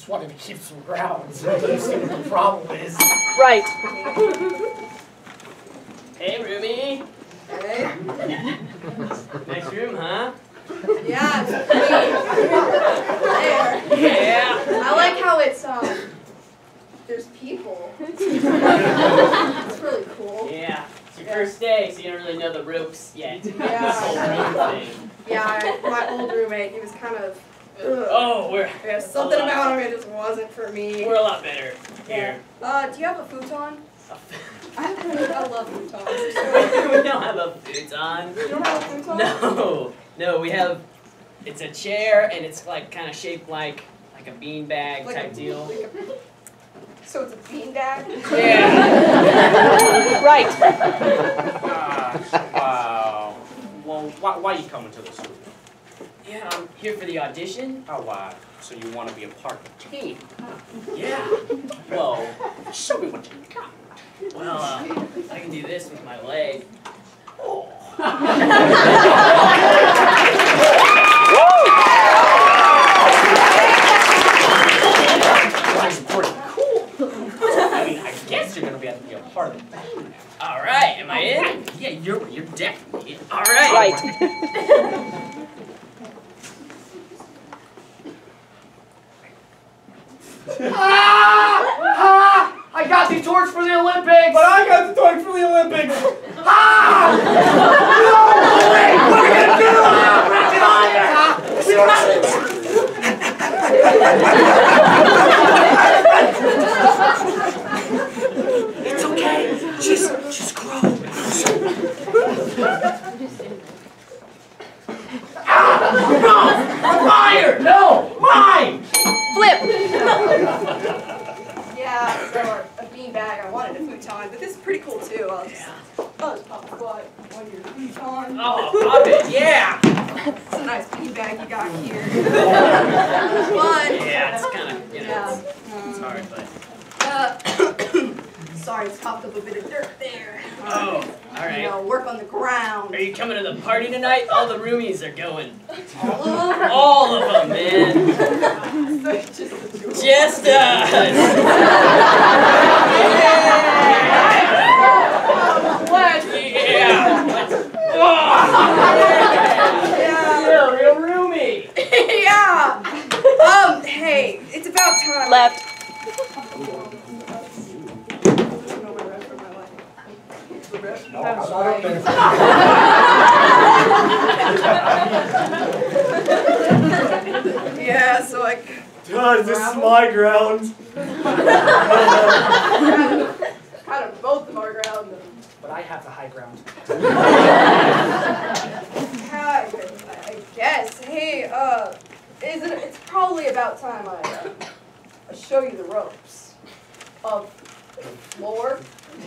wanted to keep some ground. So you see what the problem is. Right. Hey, roomie. Hey. Nice room, huh? Yeah, it's pretty there. Yeah. I like how it's there's people. It's really cool. Yeah. It's your first day, so you don't really know the ropes yet. Yeah. This whole room thing. Yeah, my old roommate, he was kind of. Oh, Yeah, something about him, it just wasn't for me. we're a lot better here. Do you have a futon? I love futons. We don't have a futon. You don't have a futon? No, we have. It's a chair, and it's like kind of shaped like a beanbag type deal. So it's a beanbag? Yeah. Right. Gosh, wow. Well, why are you coming to the school? Yeah, I'm here for the audition. Oh, wow. So you want to be a part of the team? Yeah. Well, show me what you got. Well, I can do this with my leg. Oh. That's pretty cool. I mean, I guess you're going to be a part of the band. All right, am I in? Yeah, you're definitely in. All right. Right. I got the torch for the Olympics! But I got the torch for the Olympics! Ah! No! Wait, what are we gonna do? It's okay. Just grow. No! Fire! No! Mine! Flip. Yeah, so a beanbag. I wanted a futon, but this is pretty cool too. I'll just pop a butt on your futon. Oh, pop it, yeah. It's a nice beanbag you got here. Fun. Yeah, it's kind of, Yeah. it's hard, but. Sorry, it's popped up a bit of dirt there. Oh, all right. You know, work on the ground. Are you coming to the party tonight? All the roomies are going. All of them? All of them, man. So it's just the two of them. Just us. What? Yeah. Yeah. You're a real roomie. Yeah. Hey, it's about time. Left. No, I'm not up there. Yeah, so like. God, this is my ground. Kind of both of our ground. But I have the high ground. I guess. Hey, it's probably about time I show you the ropes of the floor.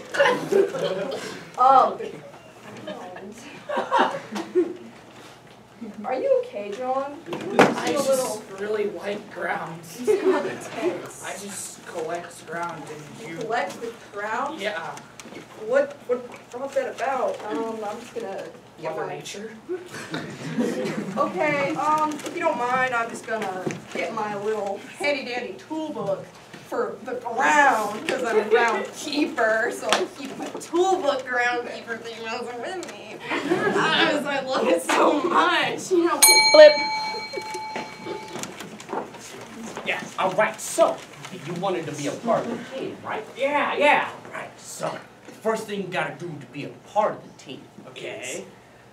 Are you okay, John? I just really like ground. It's kind of intense. I just collect ground and you... Collect the ground? Yeah. What brought that about? I'm just gonna... Mother Nature? Okay, if you don't mind, I'm just gonna get my little handy-dandy tool book for the ground, because I'm a groundkeeper, so I keep my tool book groundkeeper thing with me. Because I love it so much, you know. Flip. Yeah, all right. So, you wanted to be a part of the team, right? Yeah. Right. So, the first thing you gotta do to be a part of the team. Okay.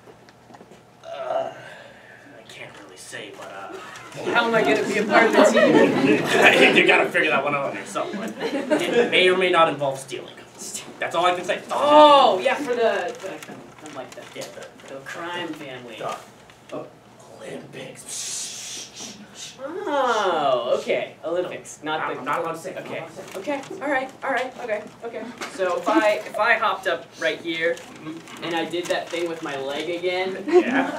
I can't really say, but How am I gonna be a part of the team? you gotta figure that one out on yourself. But it may or may not involve stealing. That's all I can say. Oh, yeah, for the like the Yeah, the crime family. the Olympics. Oh, okay. Olympics, not the. I'm not allowed to say. Okay. Okay. All right. Okay. So if I hopped up right here and I did that thing with my leg again. Yeah.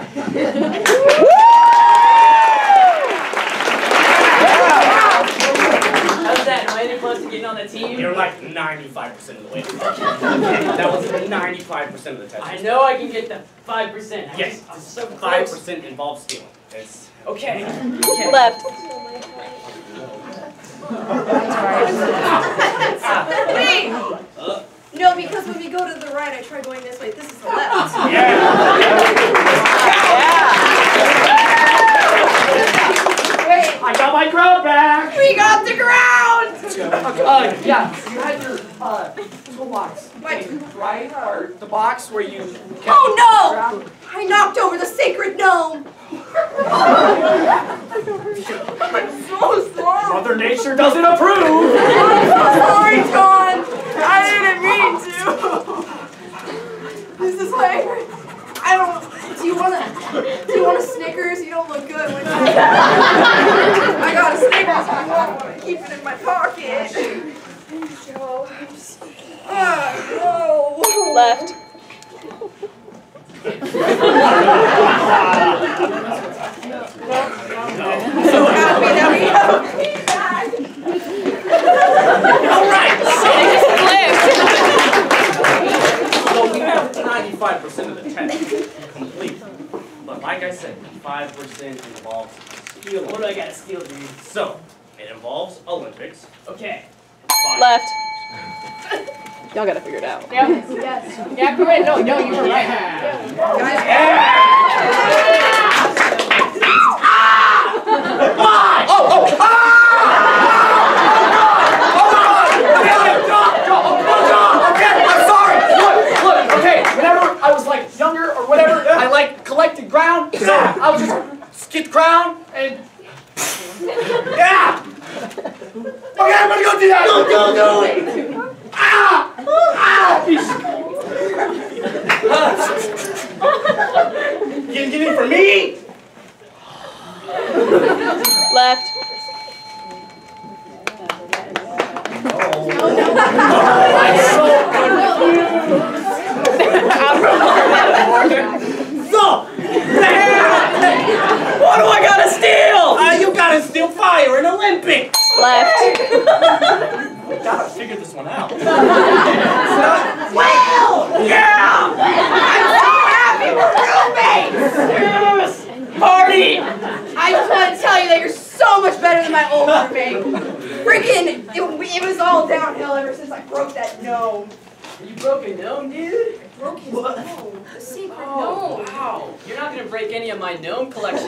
How's that? Am I any close to getting on the team? You're like 95% of the way. That was 95% of the test. I know I can get the 5%. Yes, I'm so close. 5% involves stealing. It's Okay. Left. Wait! No, because when we go to the right, I try going this way. This is the left. Wait, I got my ground back! we got the ground! Yeah, you had your toolbox, right? Or the box where you kept Oh no! I knocked over the sacred gnome! I'm so sorry! Mother Nature doesn't approve! I'm so sorry, John! I didn't mean to! This is like... I don't... Do you want a Snickers? You don't look good when I got a Snickers. I want to keep it in my pocket. No. Left. So happy that we have feedback. All right. Flipped. So we have 95% of the test complete. But like I said, 5% involves stealing. What do I gotta steal, dude? So it involves Olympics. Okay. Left. Y'all gotta figure it out. Yes. Yeah, go ahead. No, you were right. I was like younger or whatever, I like collected ground, so I would just skip ground and Yeah! Okay, I'm gonna go do that! Do it! Ah! Ah! Get in for me? Left. I'm so So, what do I gotta steal? You gotta steal fire in Olympics. Left. We gotta figure this one out. Well, yeah! I'm so happy we're roommates! Yes! Party! I just want to tell you that you're so much better than my old roommate. Freaking, it was all downhill ever since I broke that gnome. You broke a gnome, dude? Broke his gnome. The secret Oh, gnome. wow. You're not gonna break any of my gnome collection.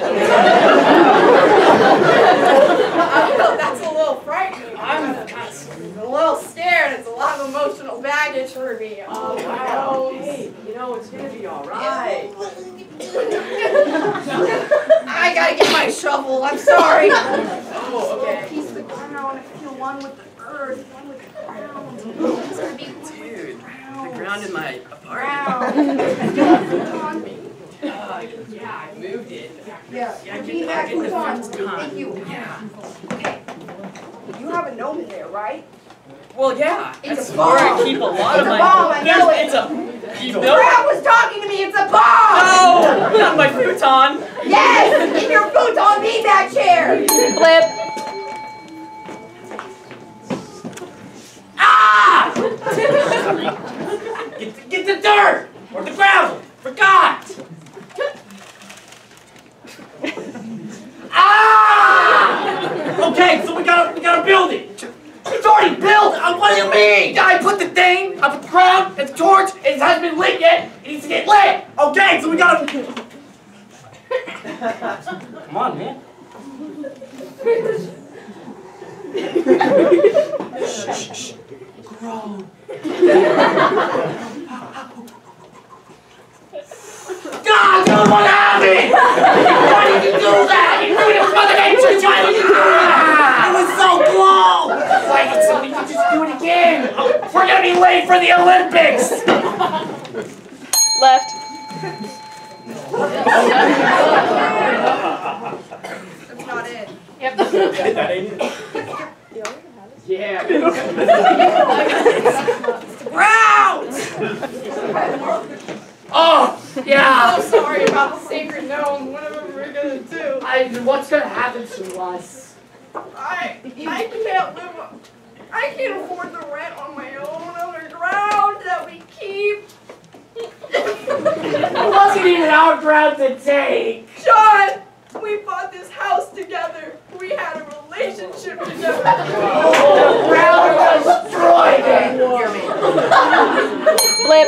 That's a little frightening. I'm a little scared. It's a lot of emotional baggage for me. Oh, wow. Hey, you know, it's gonna be alright. I gotta get my shovel. I'm sorry. Oh, okay. Piece of the ground. Feel one with the earth. One with the ground. It's gonna be one Dude, with the the ground. ground in my apartment. On me. Yeah, I moved it. Yeah. Yeah, Be back get with the on. first time. Thank you. Yeah. Okay. You have a gnome in there, right? Well, yeah. It's That's a where I bomb. keep a lot It's of a my. bomb, I know it. It's a. You know. Brad was talking to me. It's a bomb. No, not my futon. Yes, in your futon beanbag chair. Flip. Ah! Get the dirt or the gravel. Forgot. Ah! Okay, so we gotta build it. It's already built. What do you mean? I put the thing, I put the ground, and the torch. It hasn't been lit yet. It needs to get lit. Okay, so we gotta. Come on, man. Shh. Grow. God, don't want to have it! Why did you do that? You knew it was Mother Nature! Why did you do that? It was so close! Wait, so we can just do it again! We're gonna be late for the Olympics! Left. That's not it. That ain't it. yeah. Ground! Oh, yeah! I'm so sorry about the sacred gnome. Whatever we're gonna do. What's gonna happen to us? I can't live. I can't afford the rent on my own underground that we keep. It wasn't even our ground to take. John, we bought this house together. we had a relationship together. The ground was destroyed it. Blip.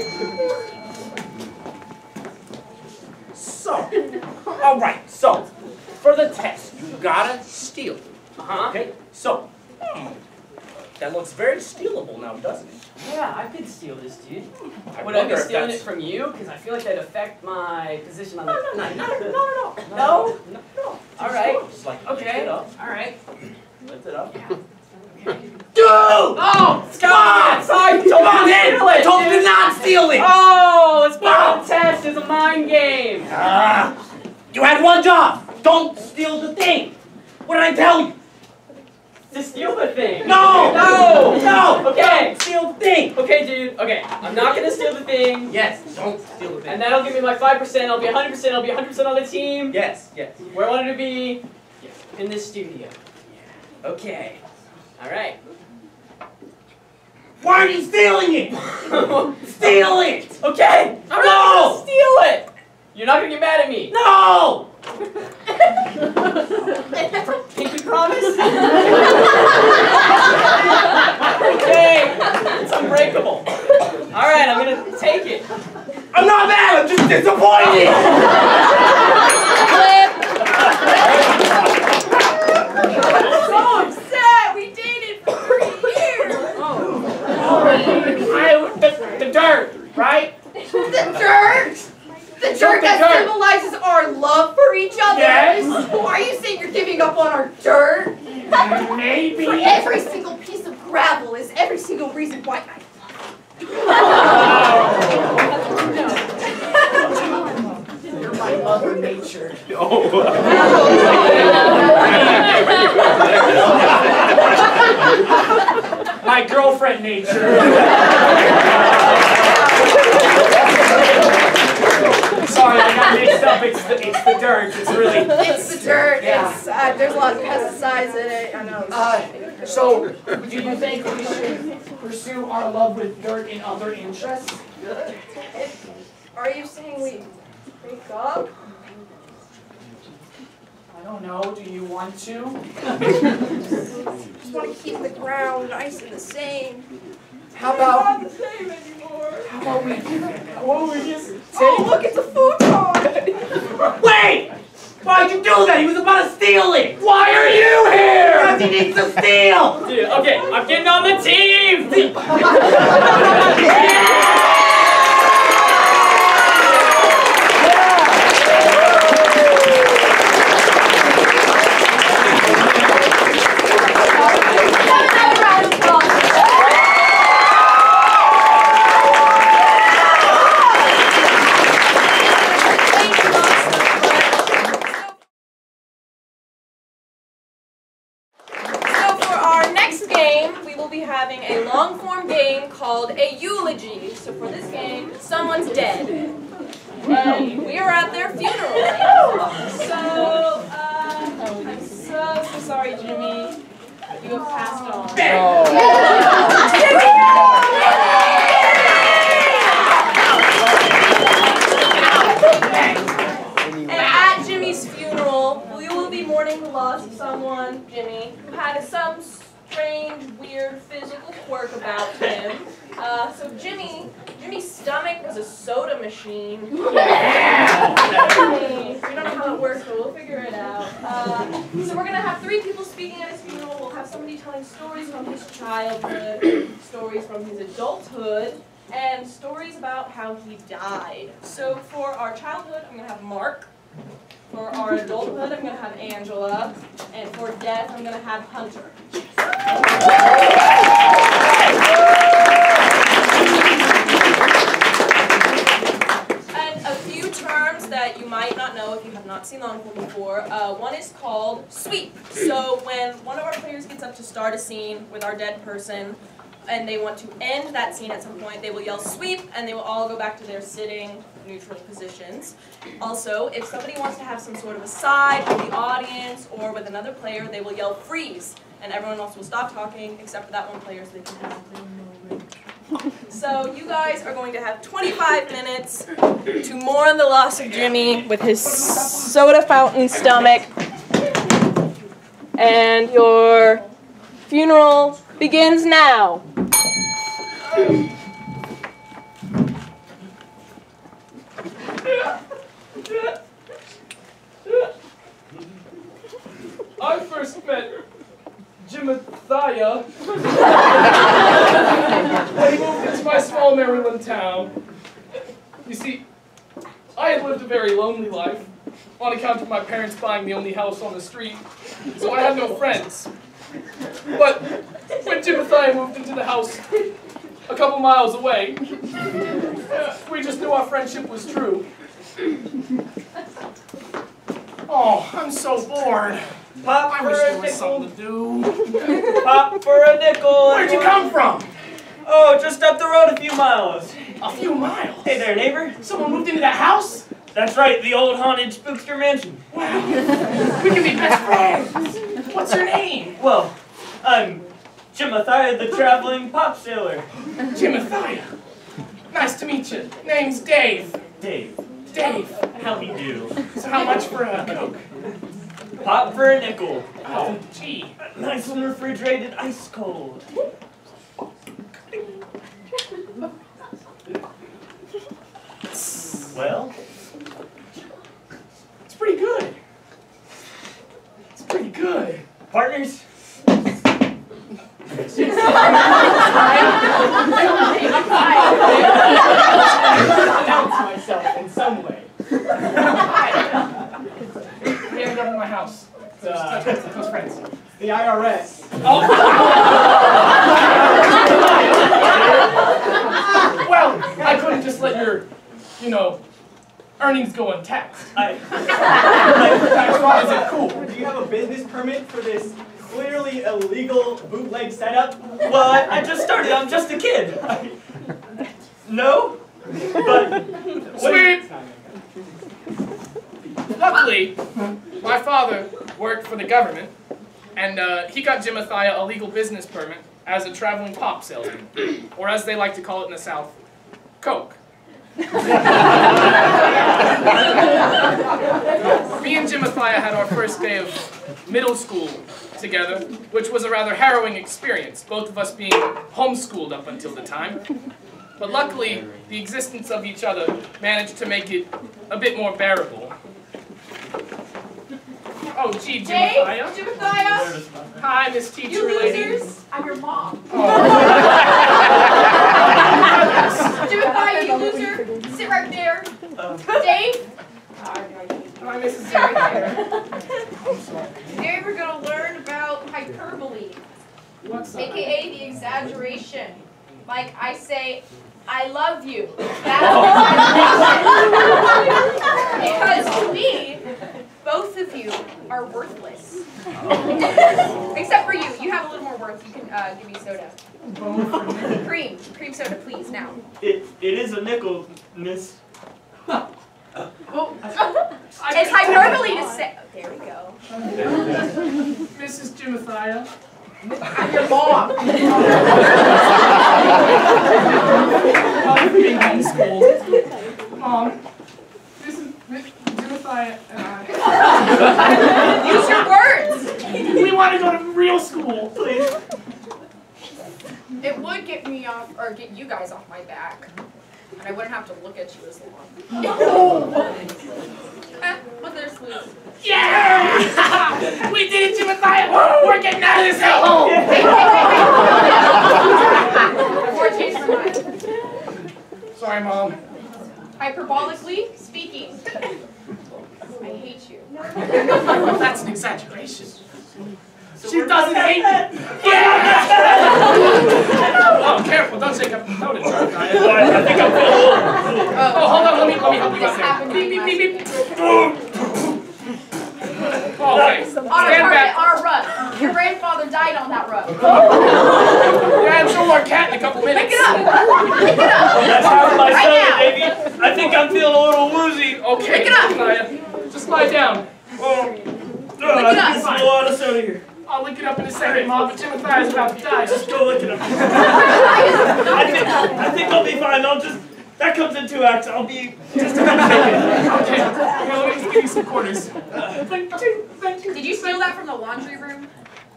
So, all right. So, for the test, you gotta steal. Okay. So, that looks very stealable now, doesn't it? Yeah, I could steal this, dude. I Would I be wonder if stealing that's- it from you? Because I feel like that'd affect my position on the No. No? No. All right. Just like lift Okay. it up. All right. Lift it up. Dude! Oh, Stop! Sorry, Come on, in! I told you to not steal it! Oh, it's part of the test. It's a mind game. You had one job! Don't steal the thing! What did I tell you? To steal the thing. No! No! No! Okay. Don't steal the thing! Okay, dude. Okay, I'm not gonna steal the thing. Yes, don't steal the thing. And that'll give me my 5%. I'll be 100%. I'll be 100% on the team. Yes, yes. Where I wanted to be. In this studio. Okay. All right. Why are you stealing it? Steal it! Okay. I'm not gonna steal it. You're not gonna get mad at me. No! Pinky promise? Okay. It's unbreakable. All right, I'm gonna take it. I'm not mad, I'm just disappointed! So upset. We dated for 3 years. The dirt, right? The dirt. The dirt that symbolizes our love for each other. Yes. Are you saying you're giving up on our dirt? Maybe. For every single piece of gravel is every single reason why I You're my mother nature. My girlfriend nature. Sorry, I got mixed up. It's the dirt. It's really. It's the dirt. Yeah. It's, there's a lot of pesticides in it. I know. So, do you think we should pursue our love with dirt in other interests? Are you saying we break up? I don't know. Do you want to? Just want to keep the ground nice and the same. How about? Not the same anymore. How about we just Oh, look, it's a futon. Wait! Why'd you do that? He was about to steal it! Why are you here? Because he needs to steal! Dude, okay, I'm getting on the team. Having a long-form game called a eulogy. So for this game, someone's dead, and we are at their funeral. So I'm so sorry, Jimmy. You have passed on. And at Jimmy's funeral, we will be mourning the loss of someone, Jimmy, who had some strange, weird physical quirk about him. So Jimmy's stomach was a soda machine. We don't know how it works, but we'll figure it out. So we're gonna have 3 people speaking at his funeral. We'll have somebody telling stories from his childhood, stories from his adulthood, and stories about how he died. So for our childhood, I'm gonna have Mark. For our adulthood, I'm gonna have Angela, and for death, I'm gonna have Hunter. And a few terms that you might not know if you have not seen Longform before. One is called sweep. So when one of our players gets up to start a scene with our dead person, and they want to end that scene at some point, they will yell sweep, and they will all go back to their sitting neutral positions. Also, if somebody wants to have some sort of aside with the audience or with another player, they will yell freeze, and everyone else will stop talking except for that one player so they can have their moment. So you guys are going to have 25 minutes to mourn the loss of Jimmy with his soda fountain stomach. And your funeral begins now. I first met Jimothiah when he moved into my small Maryland town. You see, I had lived a very lonely life on account of my parents buying the only house on the street, so I had no friends. But when Jimothiah moved into the house a couple miles away, we just knew our friendship was true. Oh, I'm so bored. Pop I for wish a there was nickel. something to do. Pop for a nickel. Where'd you come from? Oh, just up the road a few miles. A few miles. Hey there, neighbor. Someone moved into that house? That's right, the old haunted spookster mansion. Wow. We can be best friends. What's your name? Well, I'm Jimothiah, the traveling pop sailor. Jimothiah. Nice to meet you. Name's Dave. Dave. Dave. How he do? So how much for a Coke? Pop for a nickel. Oh, gee. Nice and refrigerated, ice cold. Well, It's pretty good. It's pretty good. partners? Announce myself in some way. We ended up in my house. Close friends. The IRS. Well, I couldn't just let your, earnings go untaxed. That's why is it cool? Do you have a business permit for this clearly illegal bootleg setup? Well, I just started, I'm just a kid. No? But, Sweet! Luckily, my father worked for the government, and he got Jimothiah a legal business permit as a traveling pop salesman, or as they like to call it in the South, Coke. Me and Jimothiah had our first day of middle school together, which was a rather harrowing experience, both of us being homeschooled up until the time. But luckily, the existence of each other managed to make it a bit more bearable. Oh, gee, Jimothiah. Jimothiah, Hi, Miss Teacher you Lady. losers. I'm your mom. Jimothiah, you loser. Sit right there. Dave. Hi, Mrs. Sit right there. I'm sorry. Today we're going to learn about hyperbole, What's up? aka the exaggeration. Like I say, I love you. That's because to me, both of you are worthless. Except for you. You have a little more worth. You can give me soda. Cream soda, please, now. it is a nickel, miss. It's hyperbole to say. There we go. Mrs. Jimothiah. I'm your mom. I'm being homeschooled. Mom, this is Jimothiah and I. Use your words. We want to go to real school, please. It would get me off, or get you guys off my back, and I wouldn't have to look at you as long. But there's sweet. Yeah! We did it, Jimothiah! We're getting out of this hellhole! Before I change my mind. Sorry, Mom. Hyperbolically speaking, I hate you. That's an exaggeration. She doesn't hate me. Yeah! Oh, careful! Don't shake up the note, Jimothiah. I think I'm feeling a little. Oh, hold on. Let me help you This out there. happened Beep, to me beep, beep, last beep. Okay. On a Stand carpet, back. on a rug. Your grandfather died on that rug. Yeah, and so will our cat in a couple minutes. Pick it up. Pick it up. That's half my Right soda, now. baby. I think I'm feeling a little woozy. Okay. Pick it up. Jimothiah, just lie down. Oh, it I'm up. missing a lot of soda here. I'll lick it up in a second, Mom, but Jimothiah's about to die. Just go look it up. I think I'll be fine. That comes in 2 acts. I'll be just a bit shaken. Okay. Well, let me give you some quarters. Thank you. Thank you. Did you steal that from the laundry room?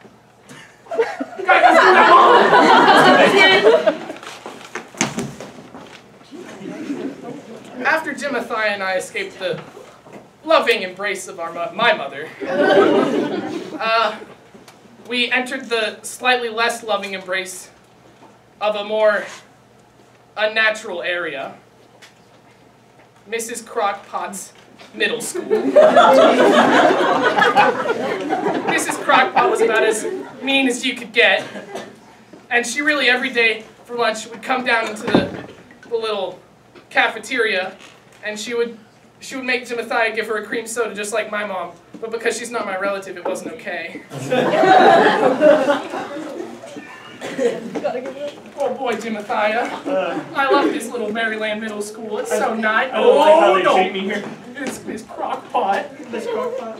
Guys, let's do that all. After Jimothy and I escaped the loving embrace of my mother, we entered the slightly less loving embrace of a more unnatural area, Mrs. Crockpot's middle school. Mrs. Crockpot was about as mean as you could get, and she really every day for lunch would come down into the little cafeteria, and she would make Jimothy give her a cream soda just like my mom, but because she's not my relative, it wasn't okay. Oh boy, Jimothy, I love this little Maryland middle school. It's so nice. I don't like how they treat me here. It's Miss Crockpot. Miss Crockpot.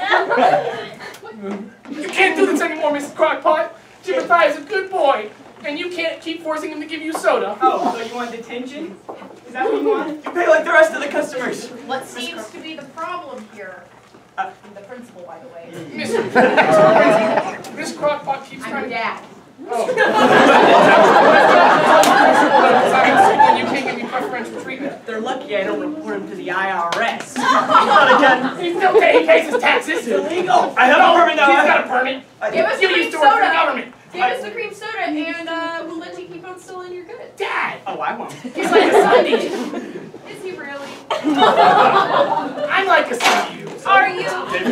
You can't do this anymore, Mrs. Crockpot. Jimothy is a good boy, and you can't keep forcing him to give you soda. Oh, so you want detention? Is that what you want? You pay like the rest of the customers. What seems to be the problem here? I'm the principal, by the way. Miss Crockpot keeps I'm trying your to... dad. Oh. You can't give me preferential treatment. They're lucky I don't report him to the IRS. Not again. He's still paying, he pays his taxes. It's illegal. I have a permit now. He's got a permit. Give us the You cream used to work for the soda. government. Give us the cream soda, and we'll let you keep on stealing your goods. Dad, Oh, I won't. he's like a son to you. Is he really? I'm like a son to you. Are you?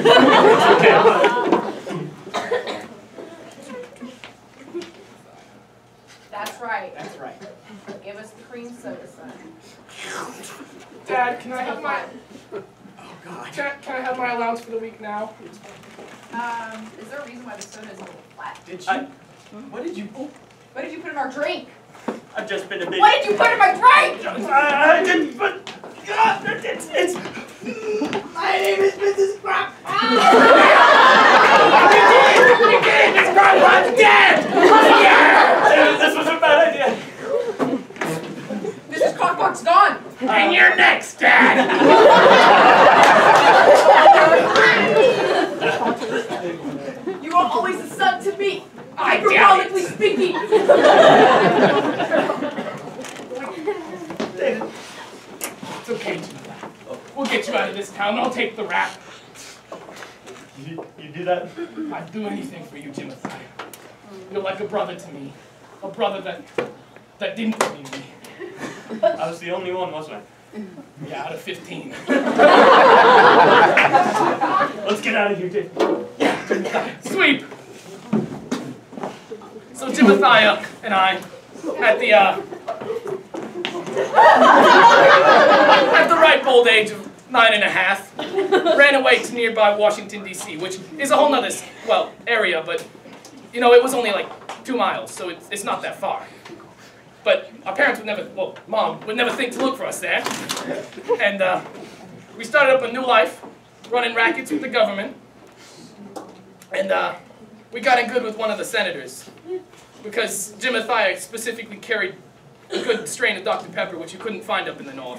That's right. That's right. Give us the cream soda, son. Dad, can I have my... Oh, God. Can I have my allowance for the week now? Is there a reason why the soda is a little flat? Did you? What did you? What did you put in our drink? I've just been a bit. What did you put in my drink? I didn't, but God, it's. My name is Mrs. Crockpot. You did! Miss Crockpot's dead! Yeah! This was a bad idea. Mrs. Crockpot's gone. And you're next, Dad! You were always a son to me. I doubt Hyperbolically it. speaking. It's okay, Jimothy. We'll get you out of this town. I'll take the rap. You do that? I'd do anything for you, Jimothy. You're like a brother to me. A brother that didn't leave me. I was the only one, wasn't I? Yeah, out of 15. Let's get out of here, Dave. Yeah, Jimothy. Sweep! So Jimothy and I, at the ripe old age of 9½, ran away to nearby Washington, D.C., which is a whole nother, well, area, but, you know, it was only like 2 miles, so it's not that far. But our parents would never, well, Mom would never think to look for us there. And we started up a new life, running rackets with the government. And we got in good with one of the senators, because Jimothy specifically carried a good strain of Dr. Pepper, which you couldn't find up in the north.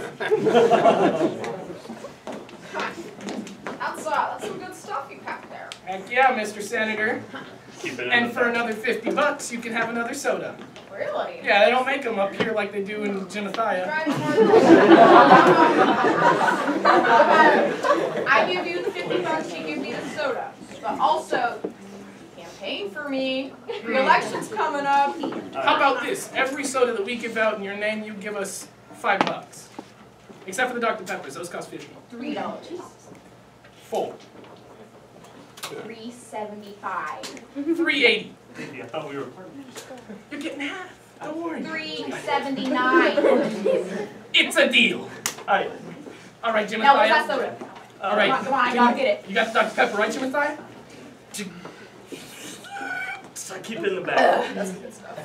That's some good stuff you packed there. Heck yeah, Mr. Senator. Keep it in And the for back. another $50, you can have another soda. Really? Yeah, they don't make them up here like they do in Jimothy. I give you the $50, you give me the soda. But also, campaign for me. The election's coming up. How about this? Every soda that we give out in your name, you give us $5. Except for the Dr. Peppers, those cost $50. $3. 4. $3.75. $3.80. I thought we were partners. You're getting half. Don't worry. $3.79. It's a deal. Alright. All right, Jimothy. Now, what's that soda? All right. Come on, I gotta get it. You got the Dr. Pepper, right, Jimothy? So keep it in the back. That's good stuff.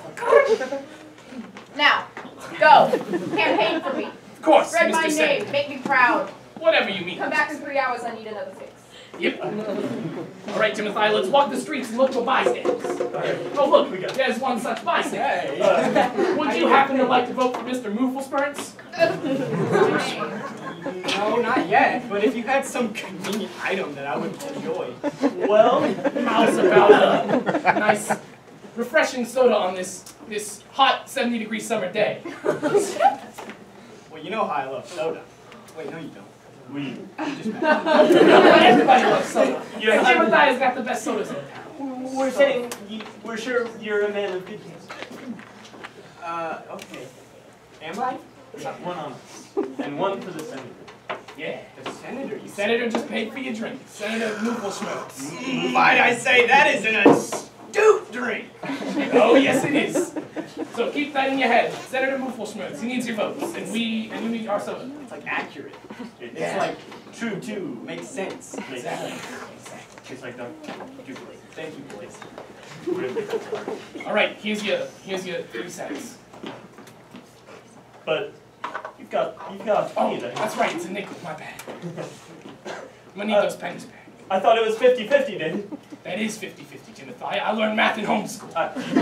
Now, go. Campaign for me. Of course, Spread Mr. my Senator. name. Make me proud. Whatever you mean. Come back in 3 hours. I need another fix. Yep. All right, Jimothy, let's walk the streets and look for bystanders. Oh, look, there's one such bystander. Would you happen to like to vote for Mr. Mooflespurts? No, not yet. But if you had some convenient item that I would enjoy. Well, how's about a nice, refreshing soda on this hot 70-degree summer day? Well, you know how I love soda. Wait, no, you don't. We. Everybody loves soda. Yeah, And Jim and I's got the best sodas in town. We're saying we're sure you're a man of good taste. Okay. Am I? One on us, and one for the senator. Yeah. The senator, you said. Senator just paid for your drink. Senator Mooflschmerz. Might I say that is an astute drink. Oh, yes it is. So keep that in your head. Senator Mooflschmerz, he needs your votes. And you need our soda. It's like accurate. It's Yeah. like true too. Makes sense. Exactly. It's like the duplicate. Thank you, boys. All right, here's your 3 cents. But you've got Oh, plenty there. that's right, it's a nickel, my bad. I'm gonna need those pennies back. I thought it was 50-50, David. That is 50-50, Timothy. I learned math in homeschool.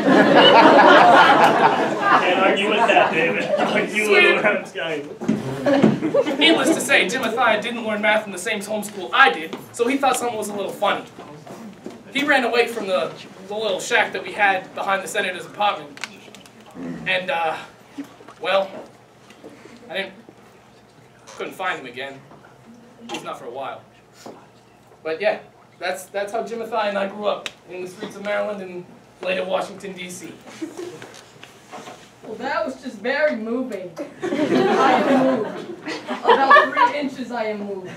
Can't argue with that, David. You little round guy. Needless to say, Timothy didn't learn math in the same homeschool I did, so he thought something was a little funny. He ran away from the little shack that we had behind the senator's apartment. And, well, couldn't find him again. At least not for a while. But yeah, that's how Timothy and I grew up, in the streets of Maryland and later Washington, D.C. Well, that was just very moving. I am moved. About 3 inches I am moved.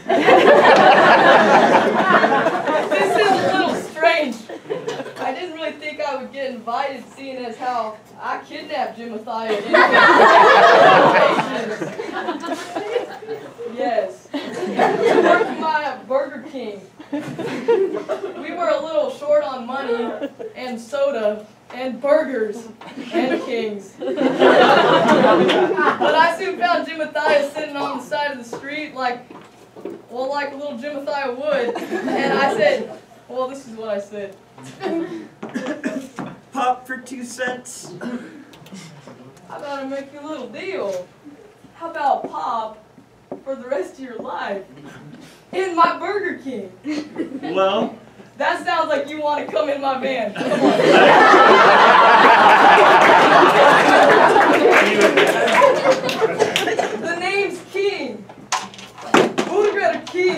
This is a little strange. I didn't really think I would get invited, seeing as how I kidnapped Jim Mathias in Yes. To work at my Burger King. We were a little short on money and soda and burgers and kings. But I soon found Jim Mathias sitting on the side of the street like a little Jim Mathias would. And I said, well, this is what I said. Pop for 2 cents. How about I make you a little deal? How about pop for the rest of your life in my Burger King? Well, That sounds like you want to come in my van. Come on. The name's King. Who'd get a king?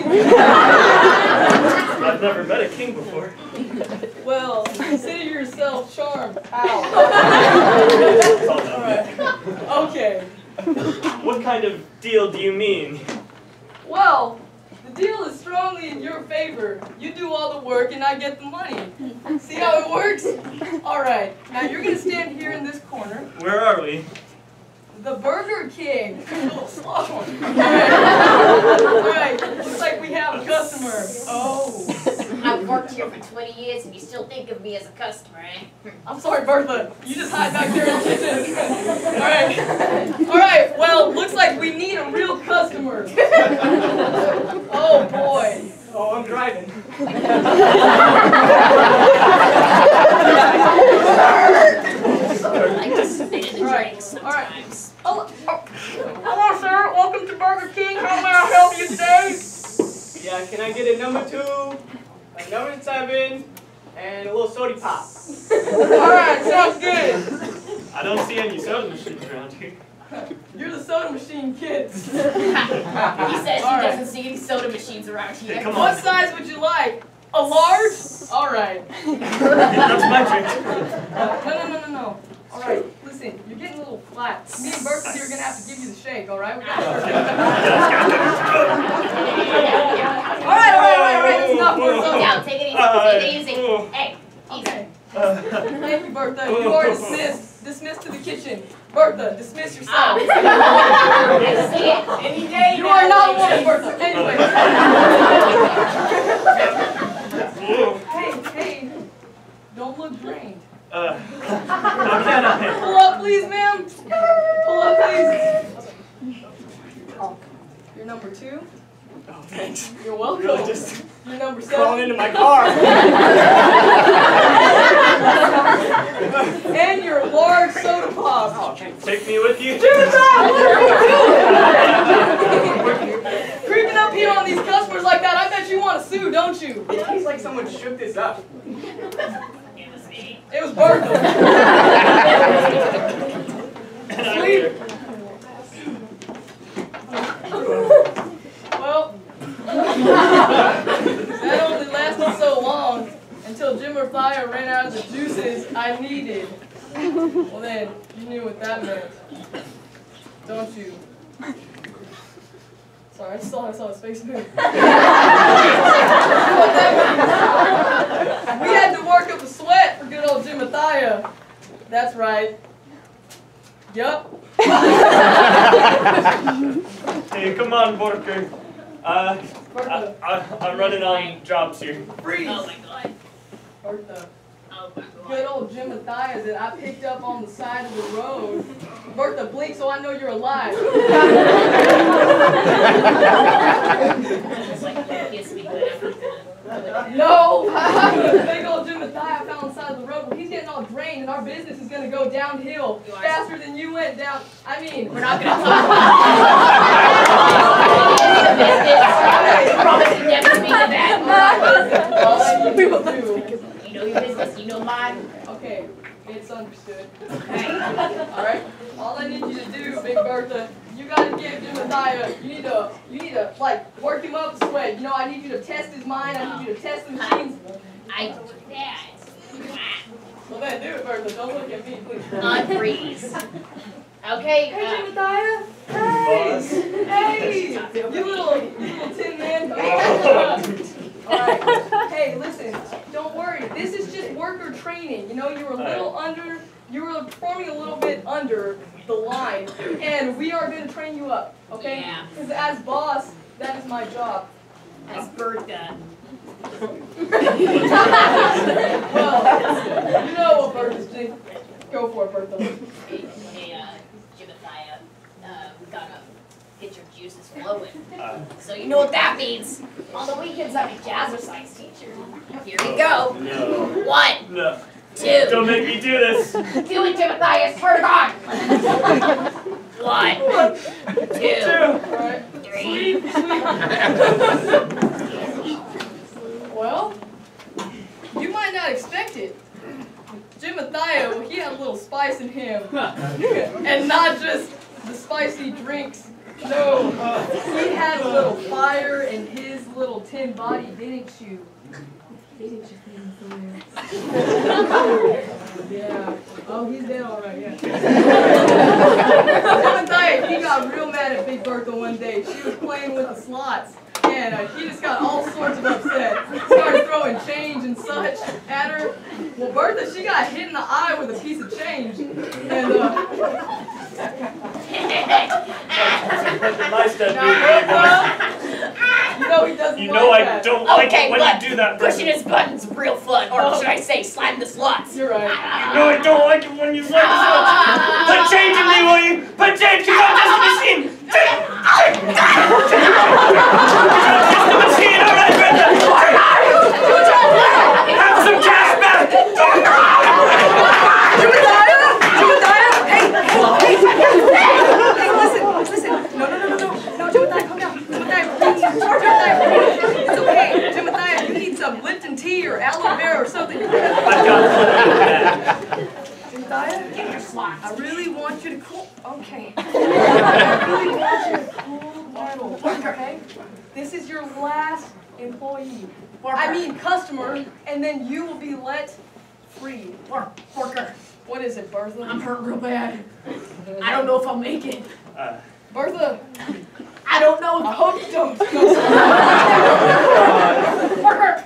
I've never met a king before. Well, consider yourself charmed. Ow. All right. Okay. What kind of deal do you mean? Well, the deal is strongly in your favor. You do all the work and I get the money. See how it works? All right. Now you're going to stand here in this corner. Where are we? The Burger King. A little slow. All right. Looks like we have a customer. Oh. I've worked here for 20 years and you still think of me as a customer, eh? I'm sorry, Bertha. You just hide back there in the kitchen. All right. All right. Well, looks like we need a real customer. Oh, boy. Oh, I'm driving. I just spit in the drinks sometimes. Hello, sir. Welcome to Burger King. How may I help you today? Yeah, can I get a number 2, a number 7, and a little soda pop? All right. Sounds good. I don't see any soda machines around here. You're the soda machine kids. He says he doesn't see any soda machines around here. Come What on. size would you like? A large? All right. That's my drink. No. All right, listen, you're getting a little flat. Me and Bertha here are going to have to give you the shake, all right? We gotta start All right, that's enough, Bertha. Now, take it easy, Hey, easy. Thank you, Bertha. You are dismissed. Dismissed to the kitchen. Bertha, dismiss yourself. I see it. Any day you are not a woman, Bertha. Anyway. Hey, don't look drained. How can I? Pull up, please, ma'am. Pull up, please. You're number 2. Oh, thanks. You're welcome. Really just You're number 7. crawling into my car. And your large soda pop. Oh, thanks. Take me with you? Creeping don't you? It tastes like someone shook this up. It was me. It was Bertha. Sleep. Well, that only lasted so long until Jim or Thaya ran out of the juices I needed. Well then, you knew what that meant. Don't you? Sorry, I saw his face move. You know what that means? We had to work up a sweat for good old Jim and Thaya. That's right. Yup. Hey, come on, Borker. I'm running on jobs here. Freeze. Oh my god. Bertha. Oh my Good god. old Jim and Thaya that I picked up on the side of the road. Bertha, blink so I know you're alive. It's like you kiss me good after No! Big old Jim and Thaya I found on the side of the road. Well, he's getting all drained and our business is going to go downhill faster than you went down. I mean, We're not gonna talk about it. Promise to never speak of that. all I need you to do. You know your business, you know mine. Okay, it's understood. Okay. Alright? All I need you to do, Big Bertha, you gotta give Jim and Thaya, you need to like work him up a sweat. You know, I need you to test his mind, I need you to test the machines. I do that. Well then do it, Bertha. Don't look at me, please. Unfreeze. Okay. Hey, Jim and Thaya. Hey! Hey! You little tin man. Alright. Hey, listen, don't worry. This is just worker training. You know, you were a little under, you were performing a little bit under the line, and we are going to train you up, okay? Yeah. Because as boss, that is my job. As Bertha. Well, you know what Bertha's doing. Go for it, Bertha. Hey, Jimothiah, we gotta get your juices flowing. So you know what that means. On the weekends, I'm a jazzercise teacher. Here we go. No. 1, No. 2. Don't make me do this. Do it, Jimothiah, swear to God. 1, 2, Alright. 3. Well, you might not expect it. Jim and Thaya, well, he had a little spice in him. And not just the spicy drinks. No, he had a little fire in his little tin body, didn't you? Didn't you, Yeah. Oh, he's dead all right, yeah. Jim and Thaya, he got real mad at Big Bertha one day. She was playing with the slots. And he just got all sorts of upset. Started throwing change and such at her. Well, Bertha, she got hit in the eye with a piece of change. And, you know he doesn't You know like I that. don't like Okay, it when but you do that. pushing his buttons real fun, or should I say, slime the slots. You're right. You know I don't like it when you slap the slots. Put change in me, will you? Put change, because I'm just a machine. Just a machine, all right, Brenda. Have some cash back. Hey, listen. No, Jimothiah, calm down. Jimothiah, please. Jimothiah, it's okay. Jimothiah, you need some Lipton tea or aloe vera or something. I've got Jimothiah, Get your slots. I really want you to cool. Okay. I really want you to cool down. Okay? This is your last employee. I mean customer, and then you will be let free. Worker, What is it, Bertha? I'm hurt real bad. I don't know if I'll make it. Bertha, I don't know I if hope you don't. Worker.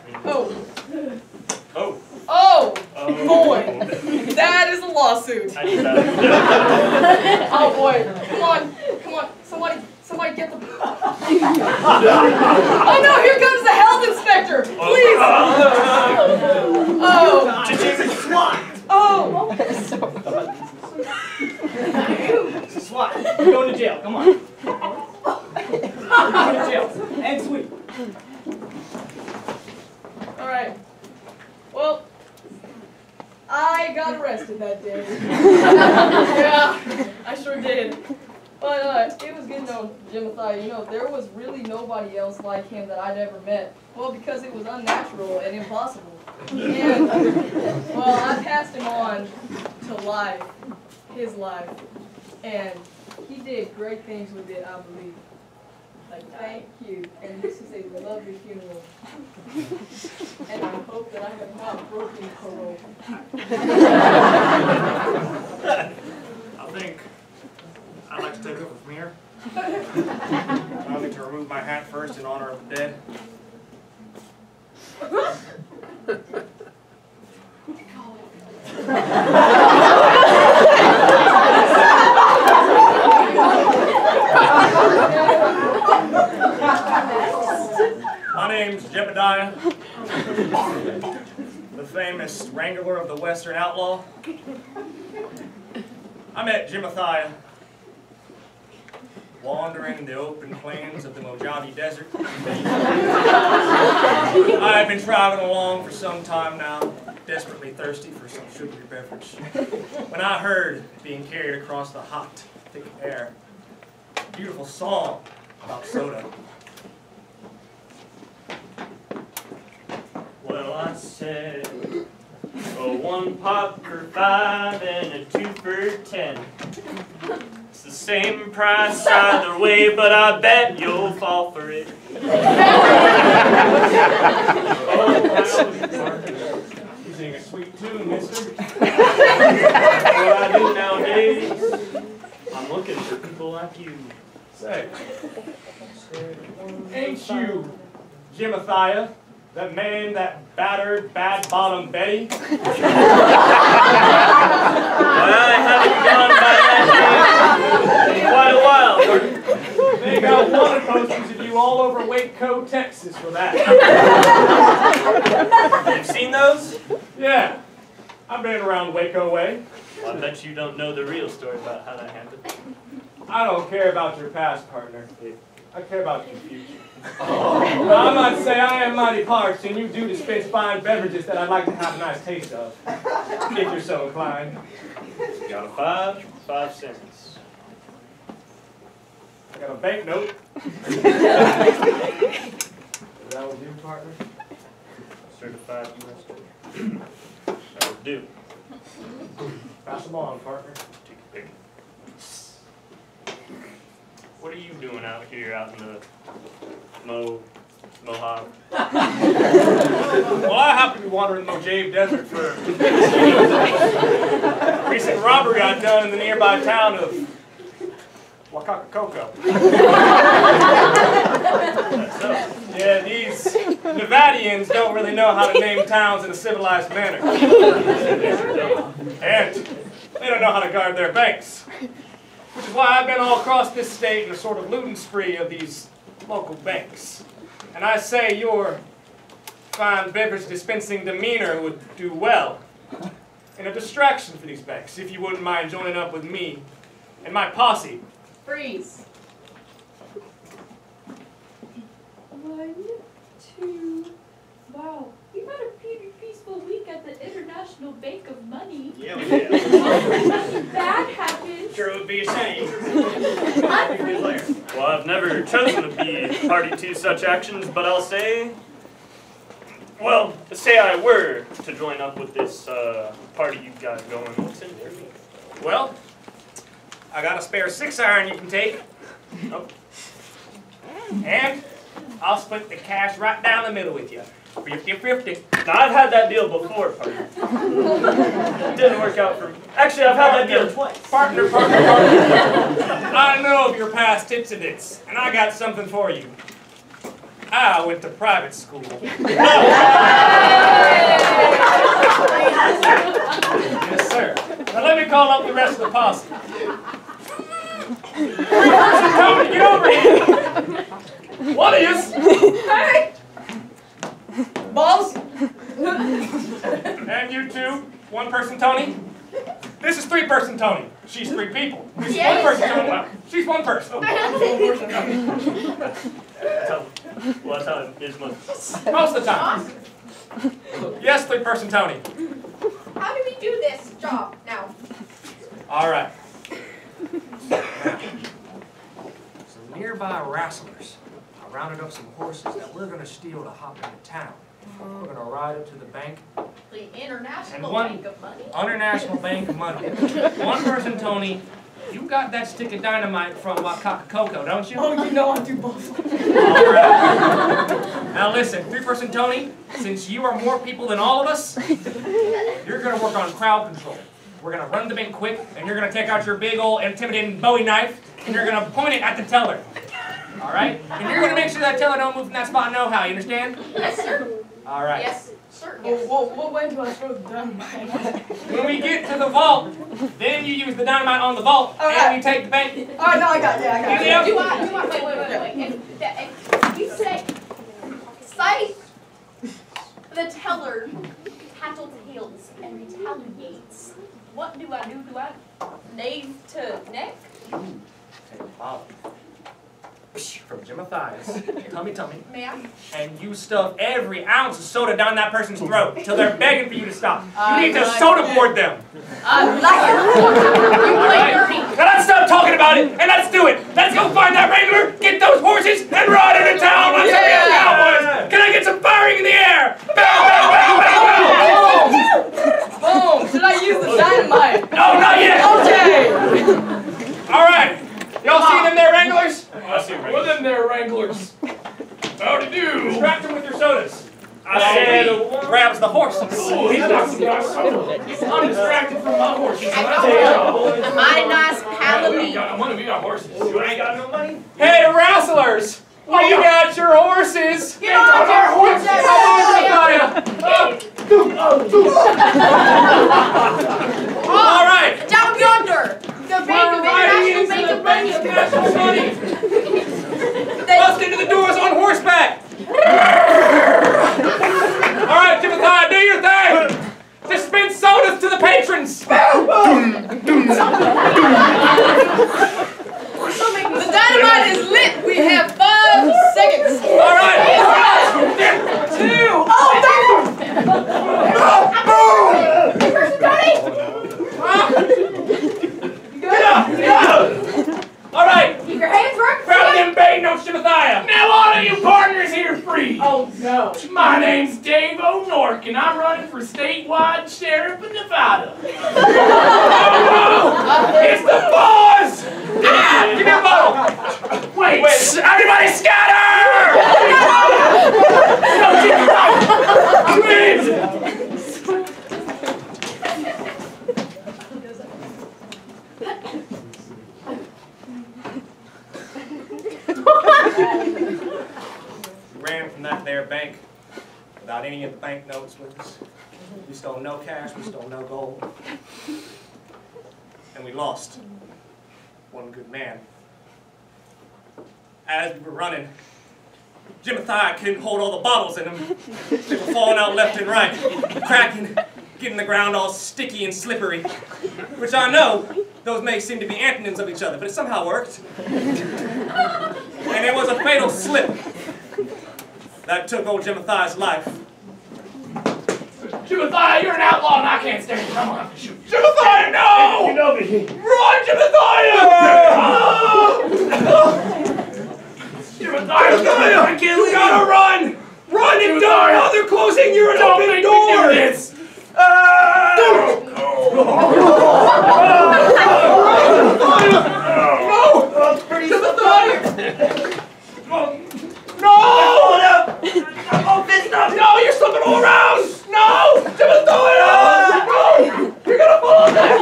Oh, boy, that is a lawsuit. I need that. Oh boy, come on, somebody get the. Oh no, here comes the health inspector. Please. Oh. Oh. SWAT, you're going to jail. Come on. You're going to jail. And sweet. All right. Well, I got arrested that day. Yeah, I sure did. But it was good knowing Jimothy. You know, there was really nobody else like him that I'd ever met. Well, because it was unnatural and impossible. And, well, I passed him on to life, his life, and he did great things with it, I believe. Like, thank you, and this is a lovely funeral. And I hope that I have not broken parole. I think I'd like to take over from here. Allow me to remove my hat first in honor of the dead. My name's Jebediah, the famous wrangler of the Western Outlaw. I met Jimothy wandering the open plains of the Mojave Desert. I've been traveling along for some time now, desperately thirsty for some sugary beverage, when I heard, being carried across the hot, thick air, a beautiful song about soda. Well, I said, a 1 pop for $5 and a 2 for $10. It's the same price either way, but I bet you'll fall for it. You sing a sweet tune, mister. What I do nowadays, I'm looking for people like you. Say, ain't you Jimothy, that man that battered bad-bottom Betty? Well, I haven't gone by that name in quite a while. They got wanted posters of you all over Waco, Texas for that. You've seen those? Yeah, I've been around Waco way. Well, I bet you don't know the real story about how that happened. I don't care about your past, partner. I care about your future. Now, I might say I am mighty parched, and you do dispense fine beverages that I'd like to have a nice taste of, if you're so inclined. Got a 5 cents. I got a banknote. Is that what you, partner? Certified US. That would do. Pass them on, partner. Take a pic. What are you doing out here, out in the Mojave? Well, I happen to be wandering the Mojave Desert for a recent robbery I've done in the nearby town of Wakakacoco. Yeah, these Nevadians don't really know how to name towns in a civilized manner. And they don't know how to guard their banks. Which is why I've been all across this state in a sort of looting spree of these local banks. And I say your fine beverage dispensing demeanor would do well in a distraction for these banks, if you wouldn't mind joining up with me and my posse. Freeze. 1, 2. Wow, we've had a pretty peaceful week at the International Bank of Money. Yeah, we did. Nothing bad happened. Sure would be a shame. I'm free. Well, I've never chosen to be party to such actions, but I'll say, well, say I were to join up with this party you've got going. What's in it for me? Well, I got a spare 6-iron you can take. Oh. And I'll split the cash right down the middle with you. 50-50. Now, I've had that deal before, partner. It didn't work out for me. Actually, I've had that deal twice. Partner. I know of your past incidents, and I got something for you. I went to private school. Yes, sir. Now let me call up the rest of the posse. Tony, get over here! What is? Hey! Balls! And you two, 1 person Tony. This is 3-person Tony. She's 3 people. This is 1 person Tony. Wow. She's 1 person. Well, that's how it is most. Most of the time. Yes, 3-person Tony. How do we do this job now? All right. nearby rastlers. I rounded up some horses that we're going to steal to hop into town. We're going to ride up to the bank. The International And Bank of Money. International Bank of Money. One person, Tony, you got that stick of dynamite from Coco, don't you? Oh, you know I do both. All right. Now listen, 3-person Tony, since you are more people than all of us, you're going to work on crowd control. We're going to run the bank quick, and you're going to take out your big old intimidating Bowie knife, and you're going to point it at the teller. All right? And you're going to make sure that teller don't move from that spot no how. You understand? Yes, sir. All right. Yes, sir. What way do I throw the dynamite? When we get to the vault, then you use the dynamite on the vault, and you take the bank. All right, no, I got it. I got it. Do I, wait. You say the teller tattletales and retaliates. What do? Do I nave to neck? Take a bottle from Jim Matthias, tummy, May I? and you stuff every ounce of soda down that person's throat till they're begging for you to stop. You need to soda board them. I like it. You play dirty. Now let's stop talking about it, and let's do it. Let's go find that wrangler, get those horses, and ride into town like some real cowboys. Can I get some firing in the air? Bow, bow, bow, bow, bow. Boom! Should I use the dynamite? No, not yet. Okay! All right. Y'all see them there, wranglers? I see Well, them there wranglers. Howdy do. Distract them with your sodas. I said Grabs the horses. Oh, he's not I'm distracted from my horses. So that's all. Mighty nice pal of meat. We got horses. You ain't got no money? Hey, wrestlers! We got your horses! Get on our horses! All right! Down yonder! The Bank of International Money! Bust into the doors on horseback! All right, Timothy, do your thing! Dispense sodas to the patrons! The dynamite is lit! We have 5 seconds! All right! 2! Get up! All right! Keep your hands right. Grab them bait notes, Timothy! Now all of you partners here free. Oh no! My name's Dave O'Nork, and I'm running for statewide sheriff of Nevada. Oh, it's the boss! Ah, give me a bottle! Wait, everybody scatter! No, keep it right! Please! We ran from that there bank without any of the banknotes with us. We stole no cash, we stole no gold. And we lost one good man. As we were running, Jim and Thigh couldn't hold all the bottles in them. They were falling out left and right, cracking, getting the ground all sticky and slippery. Which I know, those may seem to be antonyms of each other, but it somehow worked. And it was a fatal slip that took old Jim and Thigh's life. Jimothiah, you're an outlaw and I can't stand it. Come on, shoot. Jimothiah, no! You know me. Run, Jimothiah! Jimothiah, I can't leave. You gotta run! Run and die! Oh, they're closing your open door! This. No, you're slipping all around! No! Jimothiah! No! You're gonna fall down!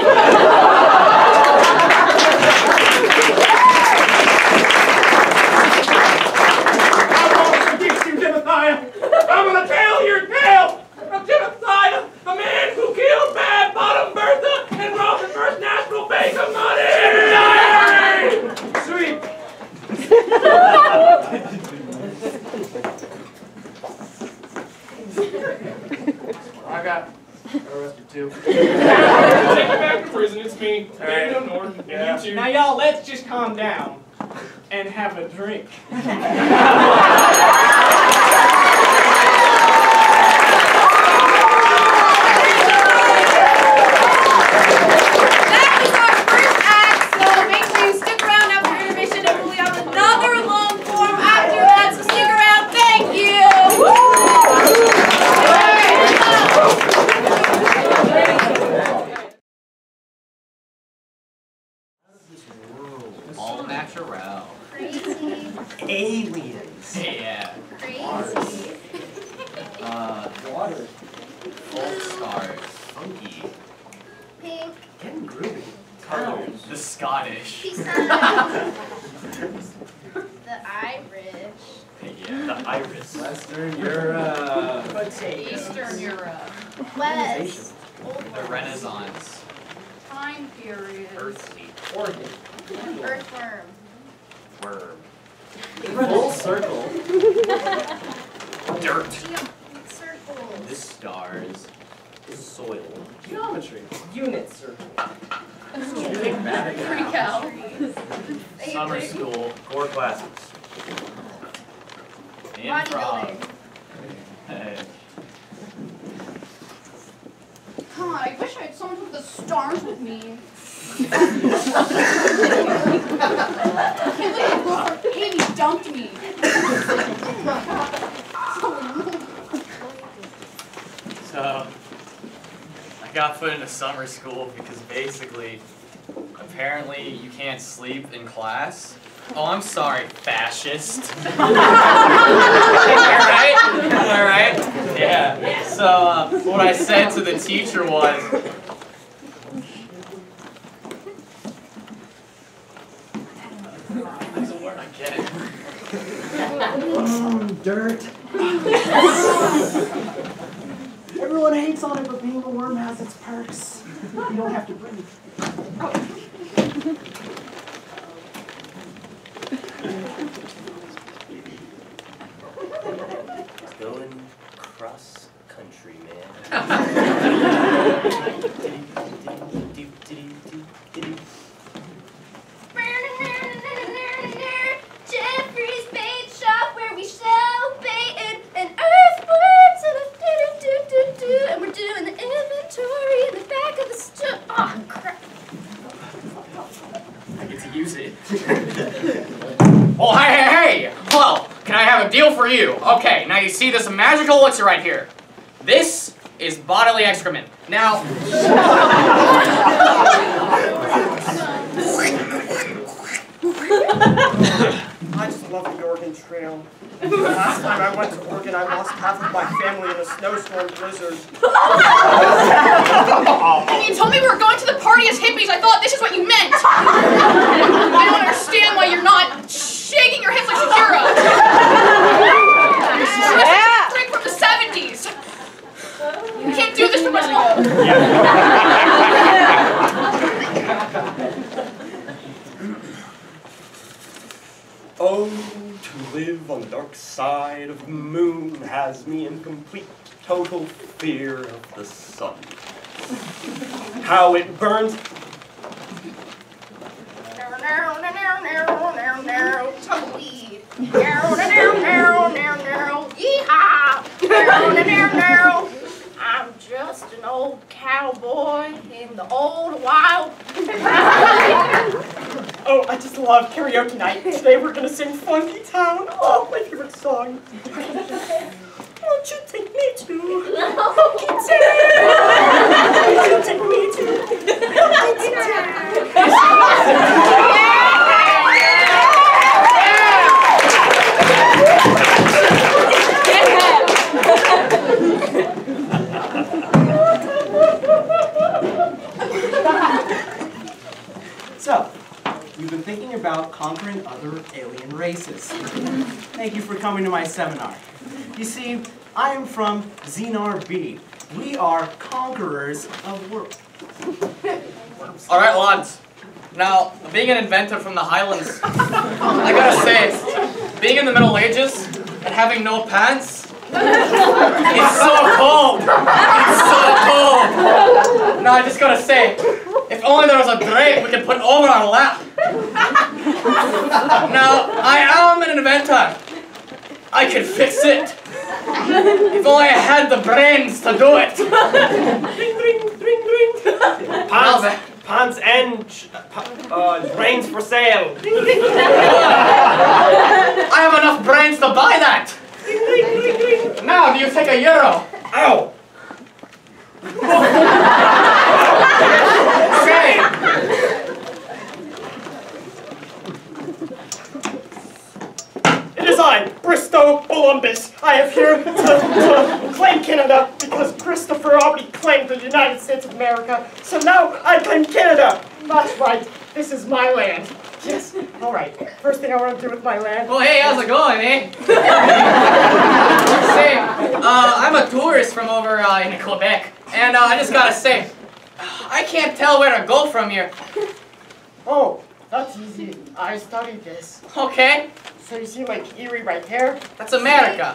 I won't forget you, Jimothiah! I'm gonna tell your tale of Jimothiah, the man who killed Bad Bottom Bertha and robbed the First National Bank of Money! Sweet! I got arrested too. Take me back to prison, it's me. All right. David O'Nork, and Yeah. you two. Now y'all, let's just calm down and have a drink. That was our first act, so make sure you stick around after intermission and we'll have another Iris. Western Europe. Eastern Europe. West. The Renaissance. Time period. Earthly. Oregon. Earthworm. Worm. Full circle. Dirt. Circles. The stars. Soil. Geometry. Unit circle. Freak out. Summer school. 4 classes. Improv. God, I wish I had someone with the stars with me. I can't believe my girlfriend Amy dumped me. So, I got put into summer school because basically, apparently you can't sleep in class. Oh, I'm sorry, fascist. Alright? Alright? Yeah. So, what I said to the teacher was, doesn't work. I get it. Dirt. Everyone hates on it, but being a worm has its perks. You don't have to breathe. Going cross country, man. Jeffrey's bait shop where we sell bait and earthworms and we're doing the inventory in the back of the store. Oh crap! I get to use it. Oh, hey! Well, can I have a deal for you? Okay, now you see this magical elixir right here. This is bodily excrement. Now... I just love the Oregon Trail. The last time I went to Oregon, I lost half of my family in a snowstorm blizzard. When you told me we were going to the party as hippies, I thought this is what you meant. I don't understand why you're not shaking your hips like Shakira. You're drink from the 70s. You can't do this for much longer. Oh, to live on the dark side of the moon has me in complete, total fear of the sun. How it burns. Tumbleweed. Yeehaw. I'm just an old cowboy in the old wild. Oh, I just love karaoke night. Today we're gonna sing Funky Town. Oh, my favorite song. Won't you take me to Funky Town? Won't you take me to Funky So, you've been thinking about conquering other alien races. Thank you for coming to my seminar. You see, I am from Xenar B. We are conquerors of worlds. Alright, lads. Now, being an inventor from the Highlands, I gotta say, being in the Middle Ages and having no pants, it's so cold! It's so cold! Now, I just gotta say, if only there was a drape we could put over our lap. Now, I am an inventor. I could fix it. If only I had the brains to do it. Pants and brains for sale. I have enough brains to buy that. Now, do you take a euro? Ow! Okay. It is I, Bristow Columbus. I am here to claim Canada because Christopher already claimed the United States of America. So now I claim Canada. That's right. This is my land. Yes. All right. First thing I want to do with my land. Well, hey, how's it going, eh? I'm a tourist from over in Quebec, and I just gotta say, I can't tell where to go from here. Oh, that's easy. I studied this. Okay, So you see like Erie right there? that's America.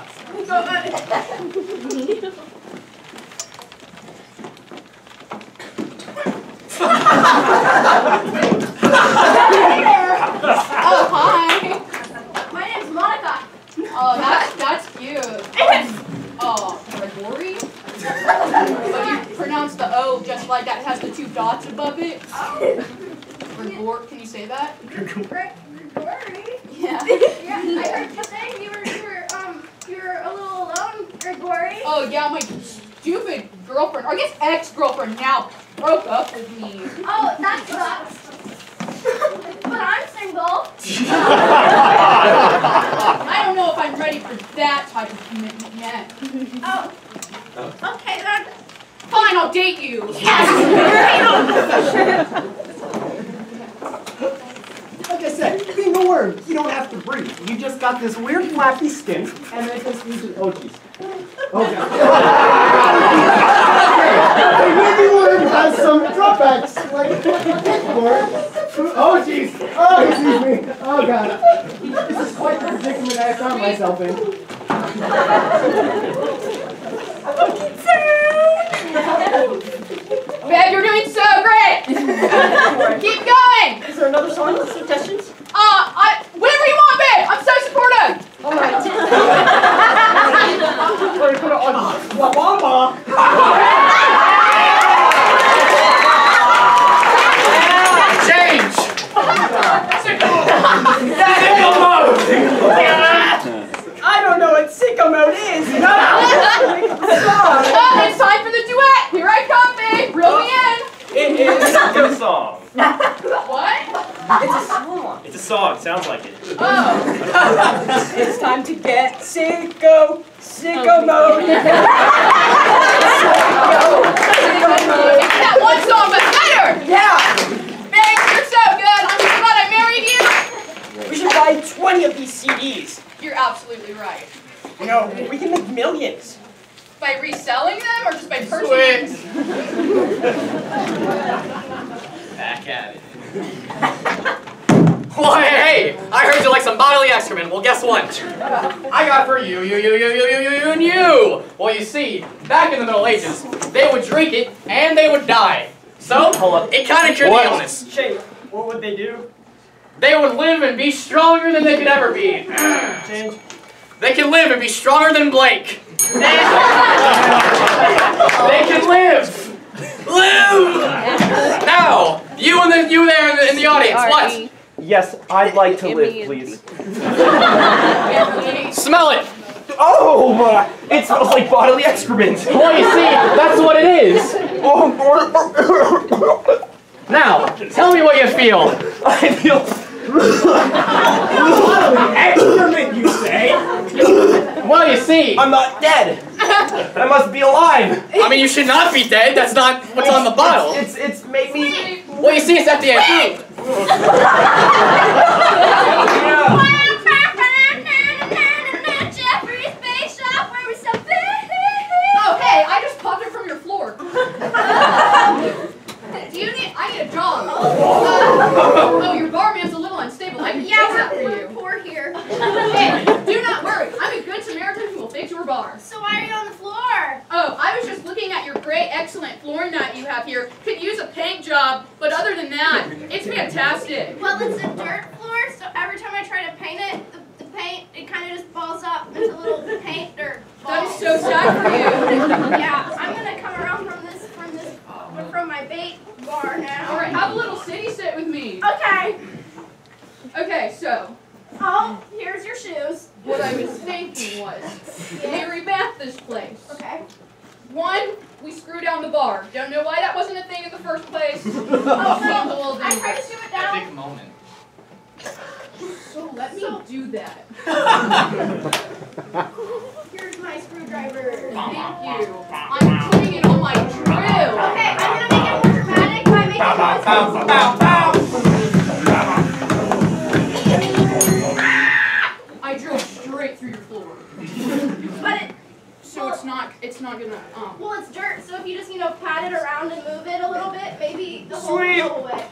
Oh, hi. My name's Monica. Oh, that's cute. Gregory? But you pronounce the O just like that. It has the 2 dots above it. Gregor, can you say that? Gregory? Yeah. Yeah, I heard you say you were a little alone, Gregory. Oh, yeah, my stupid girlfriend, or I guess ex-girlfriend now, broke up with me. Oh, that sucks. But I'm single. I don't know if I'm ready for that type of commitment yet. Oh. Okay, then. Fine, I'll date you. Like I said, being a worm, you don't have to breathe. You just got this weird flappy skin, and then just use it. Oh, jeez. Oh, God. Hey, maybe worm has some drawbacks, like worm. Oh, jeez. Oh, excuse me. Oh, God. This is quite the predicament I found myself in. Babe, you're doing so great! Keep going! Is there another song with suggestions? Whatever you want, babe! I'm so supportive! Alright. We're gonna put it on Wabamba. Change! I don't know what sicko mode is. Oh, it's time for the duet! Here I come, babe! Reel me in! It is a song. What? It's a song. It's a song. Sounds like it. Oh. It's time to get sicko mode. That one song was better! Yeah. Babe, you're so good! I'm so glad I married you! We should buy 20 of these CDs. You're absolutely right. You know, we can make millions. By reselling them or just by purchasing them? Back at it. Well, hey, I heard you like some bodily excrement. Well, guess what? I got for you, and you. Well, you see, back in the Middle Ages, they would drink it and they would die. So, it kind of cured the illness. Shay, what would they do? They would live and be stronger than they could ever be. Change. They can live and be stronger than Blake. They can live. Live! Now, you there in the audience, what? Yes, I'd like to live, please. Smell it. Oh, it smells like bodily excrement. Well, you see, that's what it is. Now, tell me what you feel. I feel... Excrement, you say? Well, you see... I'm not dead. I must be alive. I mean, you should not be dead. That's not what's on the bottle. It's made me... Well, you see, it's at the end. Jeffrey's Bake Shop, where we sell Oh, hey, I just popped it from your floor. I need a job. Oh, your barman's a little unstable. I can fix that for we're you. poor here. Hey, do not worry. I'm a good Samaritan who will fix your bar. So why are you on the floor? Oh, I was just looking at your great, excellent flooring that you have here. Could use a paint job, but other than that, it's fantastic. Well, it's a dirt floor, so every time I try to paint it, the paint, it kind of just balls up. There's a little paint dirt ball. That is so sad for you. Yeah, I'm gonna come around from my bait bar now. All right, have a little city sit with me. Okay. Okay, so. Oh, here's your shoes. What I was thinking was, we revamp this place. Okay. One, we screw down the bar. Don't know why that wasn't a thing in the first place. Oh, Seems a little I tried to dangerous. screw it down. Big moment. So let me do that. Here's my screwdriver. Thank you. I'm putting it on my drill. Okay, I'm gonna make it more dramatic by making I drilled straight through your floor. But it. So so it's not gonna. Well, it's dirt, so if you just pat it around and move it a little bit, maybe the hole will Sweet. go away.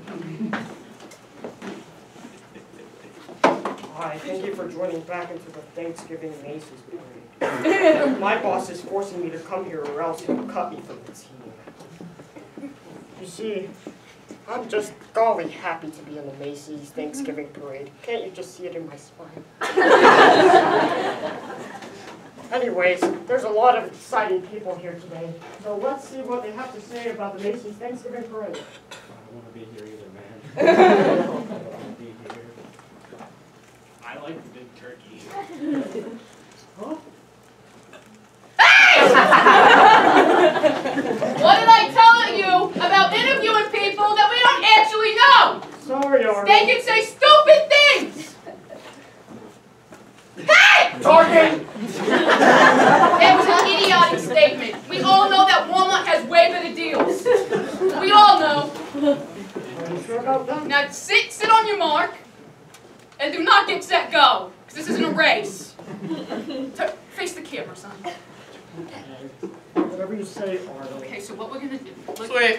Hi, thank you for joining back into the Thanksgiving Macy's parade. My boss is forcing me to come here or else he'll cut me from the team. You see, I'm just golly happy to be in the Macy's Thanksgiving parade. Can't you just see it in my spine? Anyways, there's a lot of exciting people here today. So let's see what they have to say about the Macy's Thanksgiving parade. I don't want to be here either, man. I don't want to be here. I like the big turkey. Huh? What did I tell you about interviewing people that we don't actually know? Sorry, Arnold. They can say stupid things. Hey! Target! That was an idiotic statement. We all know that Walmart has way better deals. We all know. Are you sure about that? Now sit on your mark, and do not get set go, because this isn't a race. Face the camera, son. Whatever you say, Arnold. Okay, so what we're gonna do? Sweet.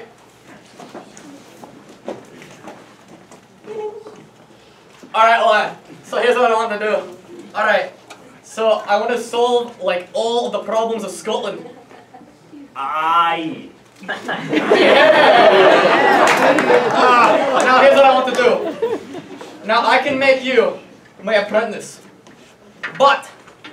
Alright, lad. So here's what I want to do. Alright. So I want to solve like all of the problems of Scotland. Aye. Now here's what I want to do. Now I can make you my apprentice. But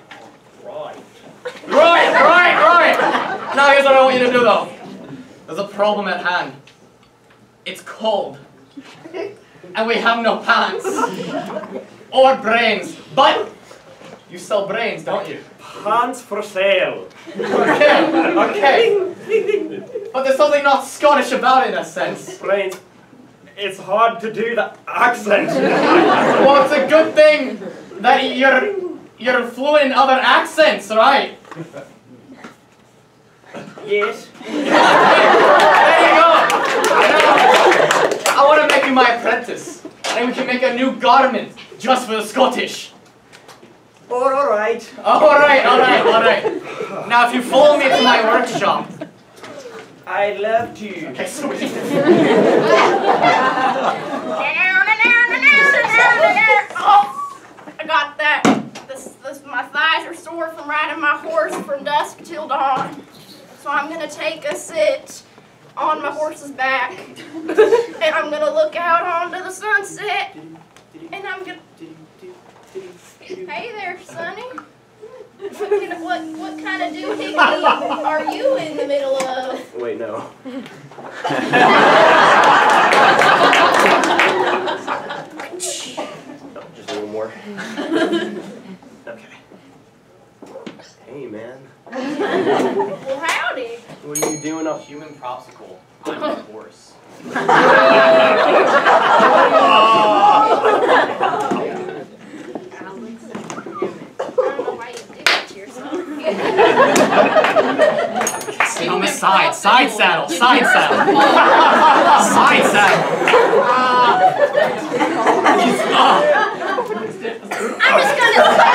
Right. Now here's what I want you to do though. There's a problem at hand. It's cold. And we have no pants. Or brains. But you sell brains, don't you? Pants for sale. Okay. But there's something not Scottish about it in a sense. Brains. It's hard to do the accent. Well, it's a good thing that you're fluent in other accents, right? Yes. There you go. Now, I want to make you my apprentice. And we can make a new garment just for the Scottish. Alright. Alright. Now, if you follow me to my workshop. I'd love to. Okay, sweet. Oh, I got that. My thighs are sore from riding my horse from dusk till dawn. So I'm going to take a sit on my horse's back. And I'm going to look out onto the sunset. And I'm going to... Hey there, Sonny. What kind of doohickey are you in the middle of? Wait, no. Just a little more. Okay. Hey, man. Well, howdy. What are you doing up? Human popsicle. I'm a horse. I don't know why you did that to yourself. Sit on the side saddle. Side saddle. I'm just gonna.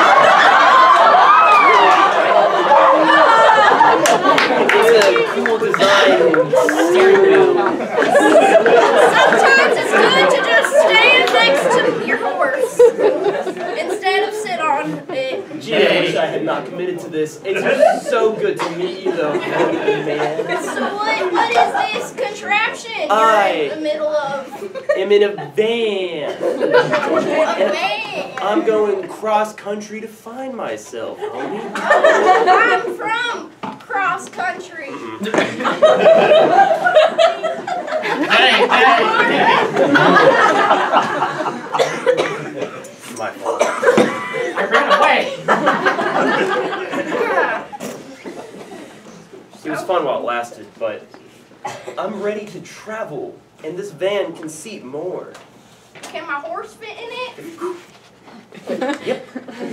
It's a cool design steering wheel. Sometimes it's good to just stand next to your horse instead of sit on it. Gee, I wish I had not committed to this. It's just so good to meet you, though, man. So what is this contraption you're in the middle of? I'm in a van. A van. I'm going cross country to find myself, homie. I'm from cross country. Hey. My fault. I ran away. It was fun while it lasted, but I'm ready to travel, and this van can seat more. Can my horse fit in it? Yep.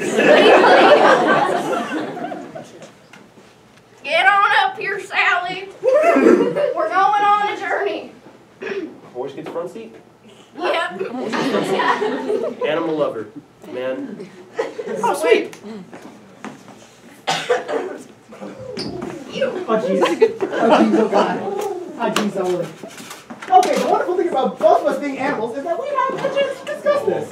Get on up here, Sally. We're going on a journey. Horse gets front seat? Yep. Animal lover, man. Oh, sweet. Oh jeez. Oh god. Oh jeez, Owen. Okay, the wonderful thing about both of us being animals is that we have a chance to discuss this.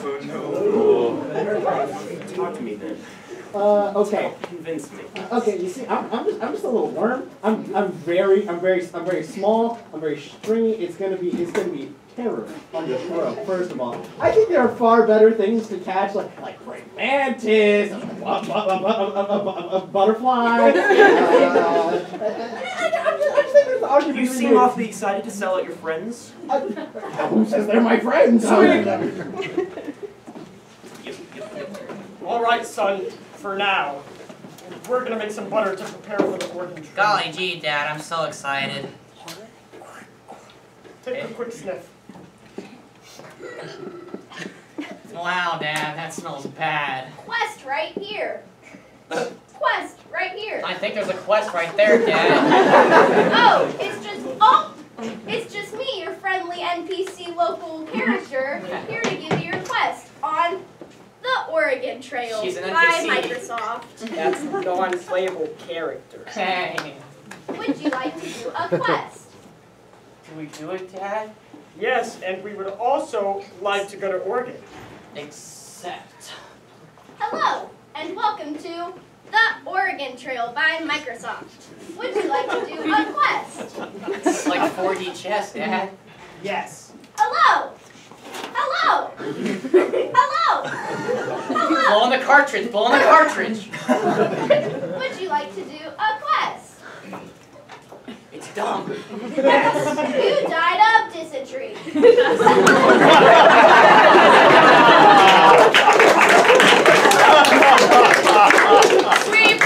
Talk to me then. Okay. Convince me. Okay, you see, I'm just a little worm. I'm very small. I'm very stringy. It's gonna be terror on your throat. First of all, I think there are far better things to catch, like great mantis, a butterfly. I just think there's argument. You seem awfully excited to sell out your friends. Who says they're my friends? All right, son. For now, we're gonna make some butter to prepare for the organ tree. Golly gee, Dad, I'm so excited. Take a quick sniff. Wow, Dad, that smells bad. Quest right here. Quest right here. I think there's a quest right there, Dad. It's just me, your friendly NPC local character, here to give you your quest on the Oregon Trail She's an by NPC. Microsoft. That's a non-playable character. Hey. Would you like to do a quest? Do we do it, Dad? Yes, and we would also like to go to Oregon. Except... Hello, and welcome to the Oregon Trail by Microsoft. Would you like to do a quest? It's like 4D chess, Dad. Yes. Hello! Hello! Hello! Hello! Blow on the cartridge, blow on the cartridge. Would you like to do a quest? It's dumb. Yes. You died of dysentery. Sweep!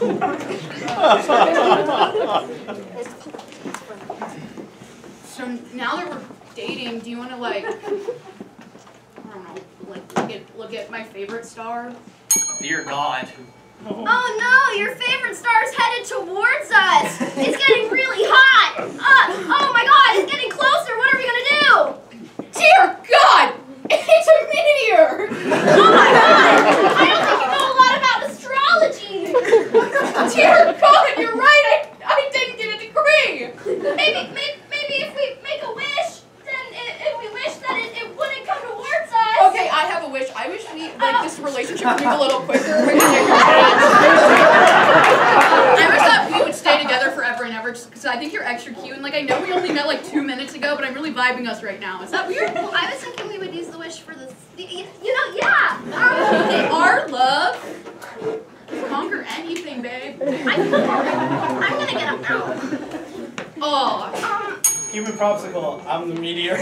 So now that we're dating, do you want to like, I don't know, like look at my favorite star? Dear God. Oh no, your favorite star's headed towards us. It's getting really hot. Oh my God, it's getting closer. What are we gonna do? Dear God! It's a meteor! Oh my God! I don't think you know a lot about astrology. Dear God, you're right. I didn't get a degree. Maybe if we make a wish, then if we wish that it wouldn't come towards us. Okay, I have a wish. I wish we like this relationship would move a little quicker. I wish that we would stay together forever and ever, just because I think you're extra cute. And like, I know we only met like 2 minutes ago, but I'm really vibing us right now. Is that weird? Well, I was thinking we would use the wish for this. Yeah. Our love can conquer anything, babe. I'm gonna get up now. Oh. Human popsicle, I'm the meteor.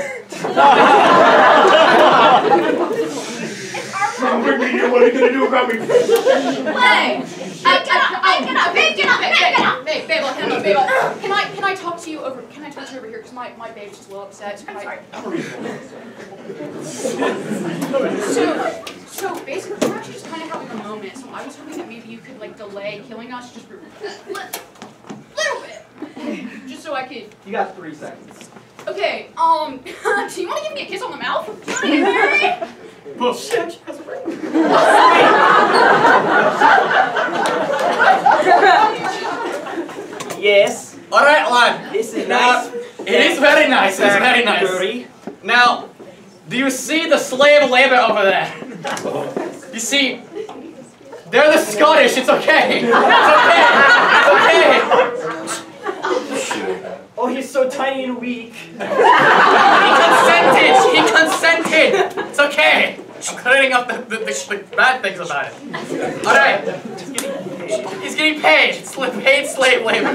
Big meteor, what are you gonna do about me? Hey! Get up. Babe, can I talk to you over here? Because my babe's just a little upset. I'm sorry. So basically, we're actually just kind of having a moment. So I was hoping that maybe you could like delay killing us just for a little bit, just so I could. You got 3 seconds. Okay. Do you want to give me a kiss on the mouth? Do you want to get married? Bullshit. Yes. All right, lad. This is Now, nice. It is very nice. It's very nice. Dirty. Now, do you see the slave labor over there? You see, they're the Scottish. It's okay. It's okay. Oh, he's so tiny and weak. He consented. It's okay. I'm clearing up the bad things about it. All right. He's getting paid. It's paid slave labor.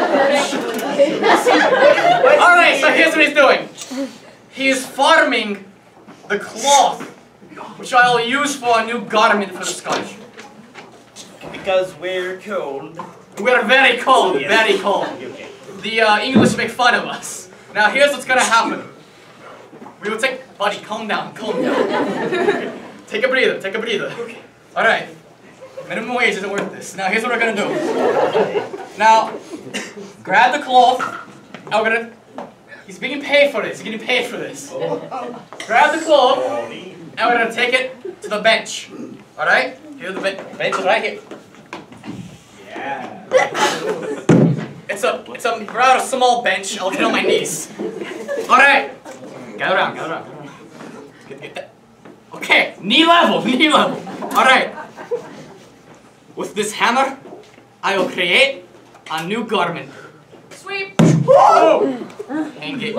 All right. So here's what he's doing. He is farming the cloth, which I will use for a new garment for the Scottish. Because we're cold. We're very cold. Yes. Very cold. Okay. The English make fun of us. Now here's what's gonna happen. We will take, buddy, calm down, calm down. Take a breather, take a breather. Okay. All right. Minimum wage isn't worth this. Now here's what we're gonna do. Now, grab the cloth. And we're gonna. He's being paid for this. He's getting paid for this. Grab the cloth, and we're gonna take it to the bench. All right. Here's the bench is right here. Yeah. It's a rather small bench. I'll get on my knees. All right. Gather around. Get that. Okay, knee level. All right. With this hammer, I will create a new garment. Sweep. Whoa! Hang it.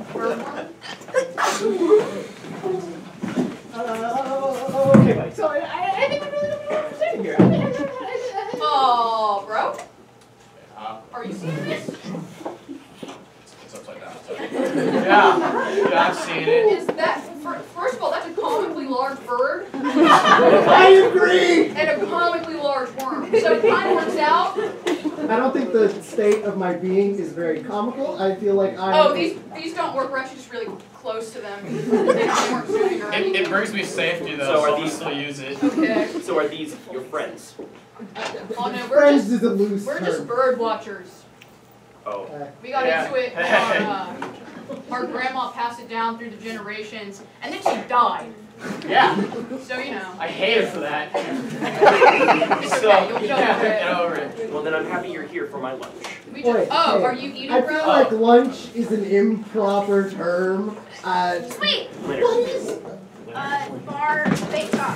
Okay, Mike. So I think we really don't know what we're saying here. Oh, bro. Are you serious? It's upside down. Yeah, I've seen it. Is that, first of all, that's a comically large bird. I agree! And a comically large worm. So it kind of works out. I don't think the state of my being is very comical. I feel like I. Oh, these don't work. We're actually just really close to them. They weren't moving or anything. It brings me safety though, so I'll still use it. Okay. So are these your friends? Oh no, Friends is a loose we're term. just bird watchers. Oh. We got into it. Our grandma passed it down through the generations, and then she died. Yeah. So you know. I hate her for that. It's okay. You'll get over it. Get over it. Well, then I'm happy you're here for my lunch. We just, Wait, oh, hey, are you eating, I bro? feel like lunch is an improper term. Wait, Later. what is bar bake shop?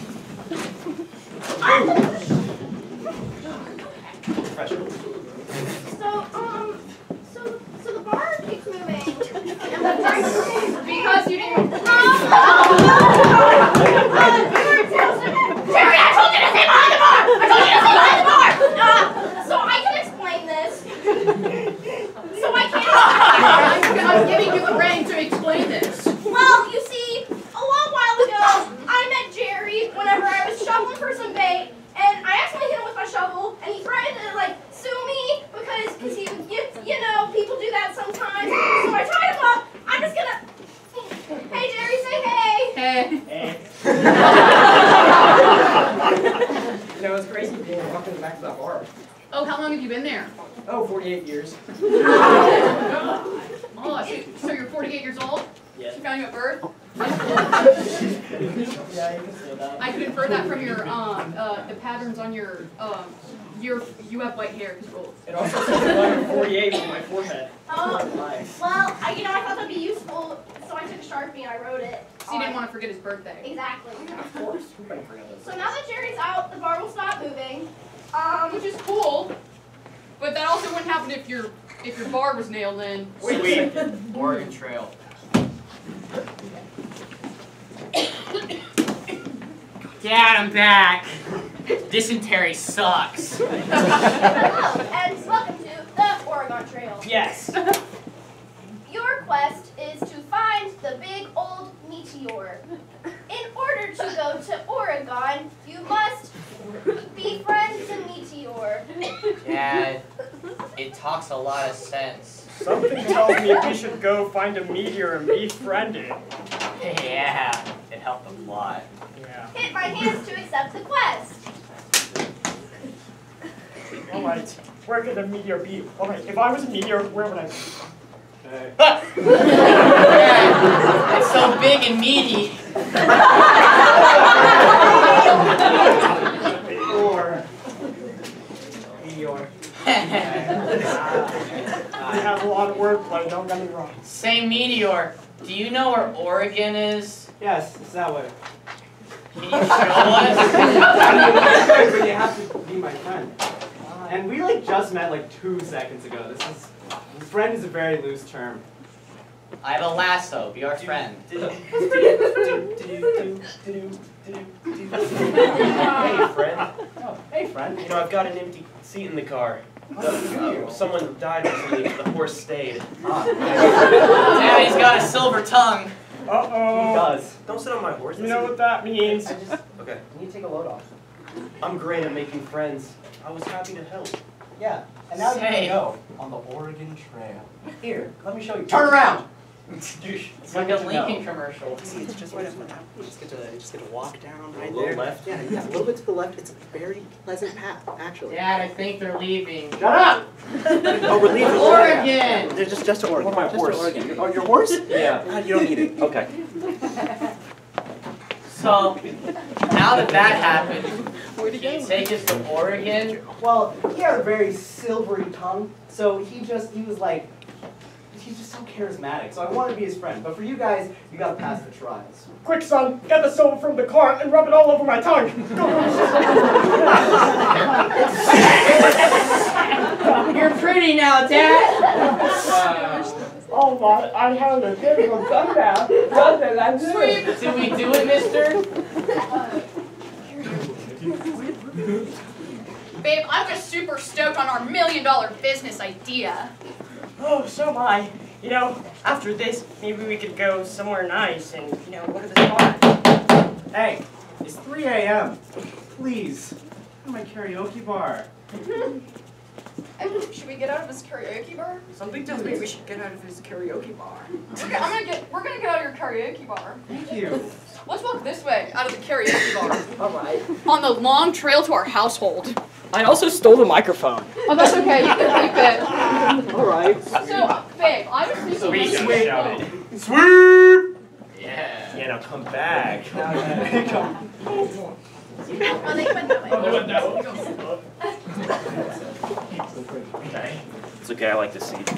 Professional. So the bar keeps moving. Because you didn't. Jerry, I told you to stay behind the bar! I told you to stay behind the bar! So I can explain this. So I can't. I'm giving you the rein to explain this. Well, you see, a long while ago, I met Jerry whenever I was shoveling for some bait, and I accidentally hit him with my shovel, and he threatened to sue me because he, you know, people do that sometimes. So I tied him up. I'm just gonna. Hey, Jerry, say hey. Hey. You know, it's crazy being walking back to that bar. Oh, how long have you been there? Oh, 48 years. Oh, so you're 48 years old? Yes. She found you at birth? Yeah, you can say that. I could infer that from your the patterns on your you have white hair because you're old. It also says 148 on my forehead. Well, I thought that'd be useful, so I took a Sharpie and I wrote it. So you didn't want to forget his birthday. Exactly. Of course. Who can forget this? So now that Jerry's out, the bar will stop moving. Which is cool, but that also wouldn't happen if your bar was nailed in. Sweet. Oregon Trail. Dad, I'm back. Dysentery sucks. Hello, and welcome to the Oregon Trail. Yes. Your quest is to find the big old meteor. In order to go to Oregon, you must befriend the meteor. Dad, it talks a lot of sense. Something tells me we should go find a meteor and befriend it. Yeah, it helped a lot. Yeah. Hit my hands to accept the quest. Alright, where could the meteor be? Alright, if I was a meteor, where would I be? It's so big and meaty. Meteor. I have a lot of wordplay, don't get me wrong. Say meteor, do you know where Oregon is? Yes, it's that way. Can you show us? But you have to be my friend. And we just met 2 seconds ago. Friend is a very loose term. I have a lasso. Be our friend. Hey, friend. Oh, hey, friend. You know, I've got an empty seat in the car. Someone died recently, but the horse stayed. Daddy's got a silver tongue. Uh-oh. He does. Don't sit on my horse. You know what that means. Okay. Can you take a load off? I'm great at making friends. I was happy to help. Yeah. And now you Say. can go on the Oregon Trail. Here, let me show you. Turn around! It's like a Lincoln commercial. See, it's just right up my alley. Just get to walk down right A little there. left? Yeah, a little bit to the left. It's a very pleasant path, actually. Dad, I think they're leaving. Shut up! Oh, we're leaving Oregon! They're just to Oregon. Or my Just horse. to Oregon. Your horse? Yeah. You don't need it. Okay. So, now that happened, Did he take us to Oregon? Well, he had a very silvery tongue, so he was like, he's just so charismatic. So I want to be his friend. But for you guys, you gotta pass the trials. Quick, son, get the silver from the cart and rub it all over my tongue. You're pretty now, Dad. Oh my, I have a difficult gun now. Sweet. Did we do it, mister? Babe, I'm just super stoked on our $1 million business idea. Oh, so am I. You know, after this, maybe we could go somewhere nice and, you know, look at the stars. Hey, it's 3 a.m. Please, come to my karaoke bar. Should we get out of his karaoke bar? Something tells me we should get out of his karaoke bar. We're gonna get out of your karaoke bar. Thank you. Let's walk this way, out of the karaoke bar. Alright. On the long trail to our household. I also stole the microphone. Oh, that's okay. You can keep it. Alright. So, babe, I was thinking. Sweet. Sweep! Yeah. Yeah, now come back. Oh, they went that way. It's okay, I like to see.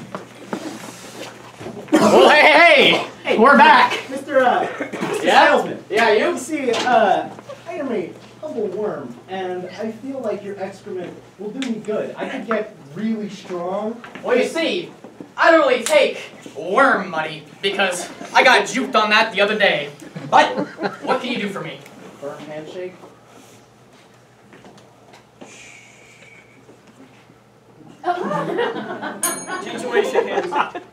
Well, hey! We're back! Mr. Salesman. Yeah, you? See, I am a humble worm, and I feel like your excrement will do me good. I could get really strong. Well, you see, I don't really take worm money because I got juked on that the other day. But what can you do for me? Firm handshake. Change the way you shake hands.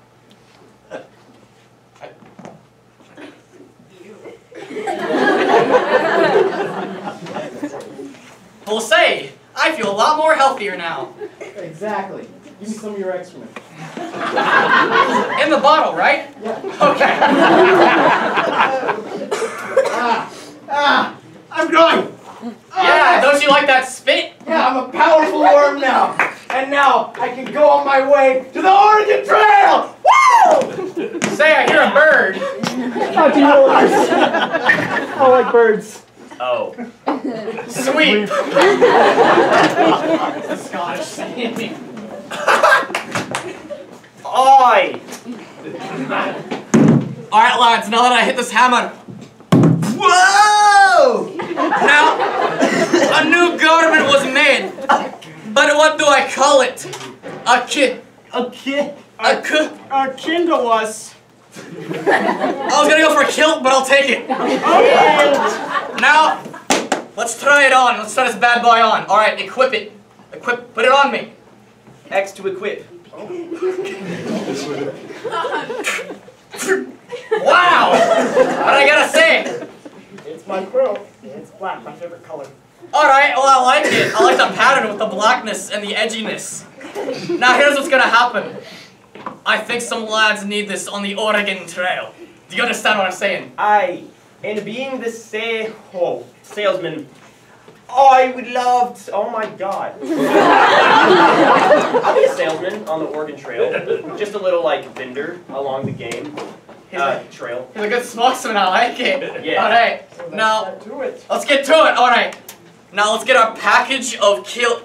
Well, say, I feel a lot more healthier now. Exactly. Give me some of your excrement. In the bottle, right? Yeah. Okay. I'm going. Yeah, don't you like that spit? Yeah, I'm a powerful worm now. And now I can go on my way to the Oregon Trail! Woo! Say, I hear a bird. How do you realize? I like birds. Oh. Sweet. Scottish saying. Oi! Alright, lads, now that I hit this hammer. Whoa! Now, a new government was made. But what do I call it? A Kindle us. I was gonna go for a kilt, but I'll take it. Now, let's try it on. Let's try this bad boy on. All right, equip it. Put it on me. X to equip. Wow! What I gotta say? It's my quilt. It's black, my favorite color. All right, well I like it. I like the pattern with the blackness and the edginess. Now here's what's gonna happen. I think some lads need this on the Oregon Trail. Do you understand what I'm saying? And being the salesman, I would love to, oh my god. I'll be a salesman on the Oregon Trail. Just a little, like, vendor along the game. Trail. He's a good spokesman, I like it. Yeah. All right, now, let's get to it. All right, now let's get our package of killing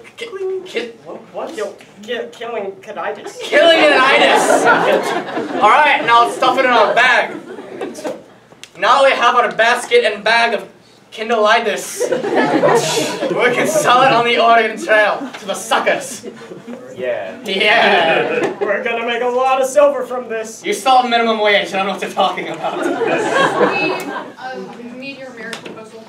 conitis. Killing-itis. All right, now let's stuff it in our bag. Now we have our basket and bag of Kindleitis. We can sell it on the Oregon Trail to the suckers. Yeah. Yeah. We're gonna make a lot of silver from this. You still have minimum wage. I don't know what you're talking about. Meteor marriage proposal.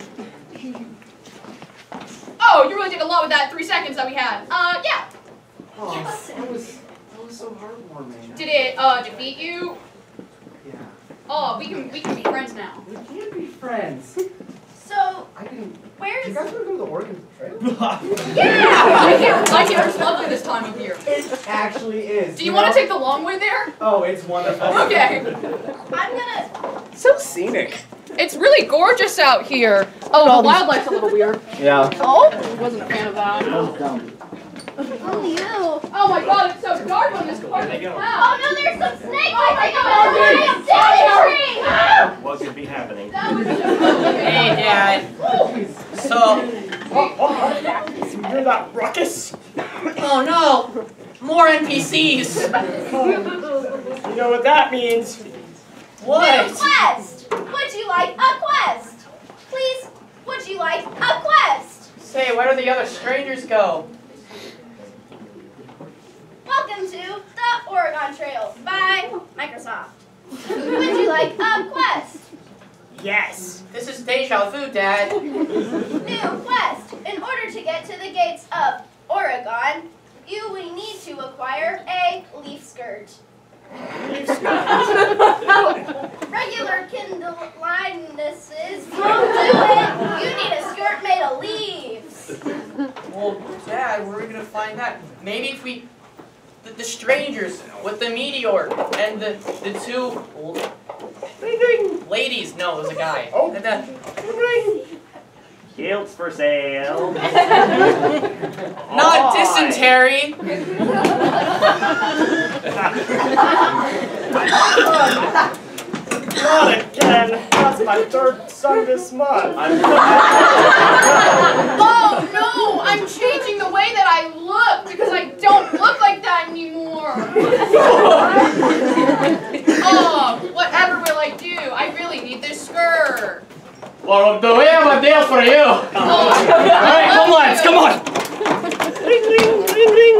Oh, you really did a lot with that 3 seconds that we had. Yeah. Oh, that was so heartwarming. Did it defeat you? Yeah. Oh, we can be friends now. We can't be friends. So, I can. where's... You guys want to go to the Oregon Trail? Yeah! I hear it's lovely this time of year. It actually is. Do you want to take the long way there? Oh, it's wonderful. Okay. I'm gonna... So scenic. It's really gorgeous out here. Oh, the wildlife's a little weird. Yeah. Oh? Wasn't a fan of that. That was dumb. Oh, you. Oh my god, it's so dark on this part of the Oh house. no, there's some snakes! Oh my God! What could be happening? Hey, Dad. So, You hear that ruckus? oh no, more NPCs. You know what that means? What? New quest! Would you like a quest? Please, would you like a quest? Say, where do the other strangers go? Welcome to the Oregon Trail by Microsoft. Would you like a quest? Yes. This is deja vu, Dad. New quest. In order to get to the gates of Oregon, you will need to acquire a leaf skirt. Regular Kindle linenesses won't do it. You need a skirt made of leaves. Well, Dad, where are we gonna find that? Maybe if we, the strangers with the meteor and the two ladies. No, it was a guy. Oh. And the, Kilts for sale. not dysentery. Not again. That's my third son this month. Oh no, I'm changing the way that I look because I don't look like that anymore. Oh, whatever will I do? I really need this skirt. Well, do we have a deal for you? Oh, All right, come on, come on. Ring, ring, ring, ring.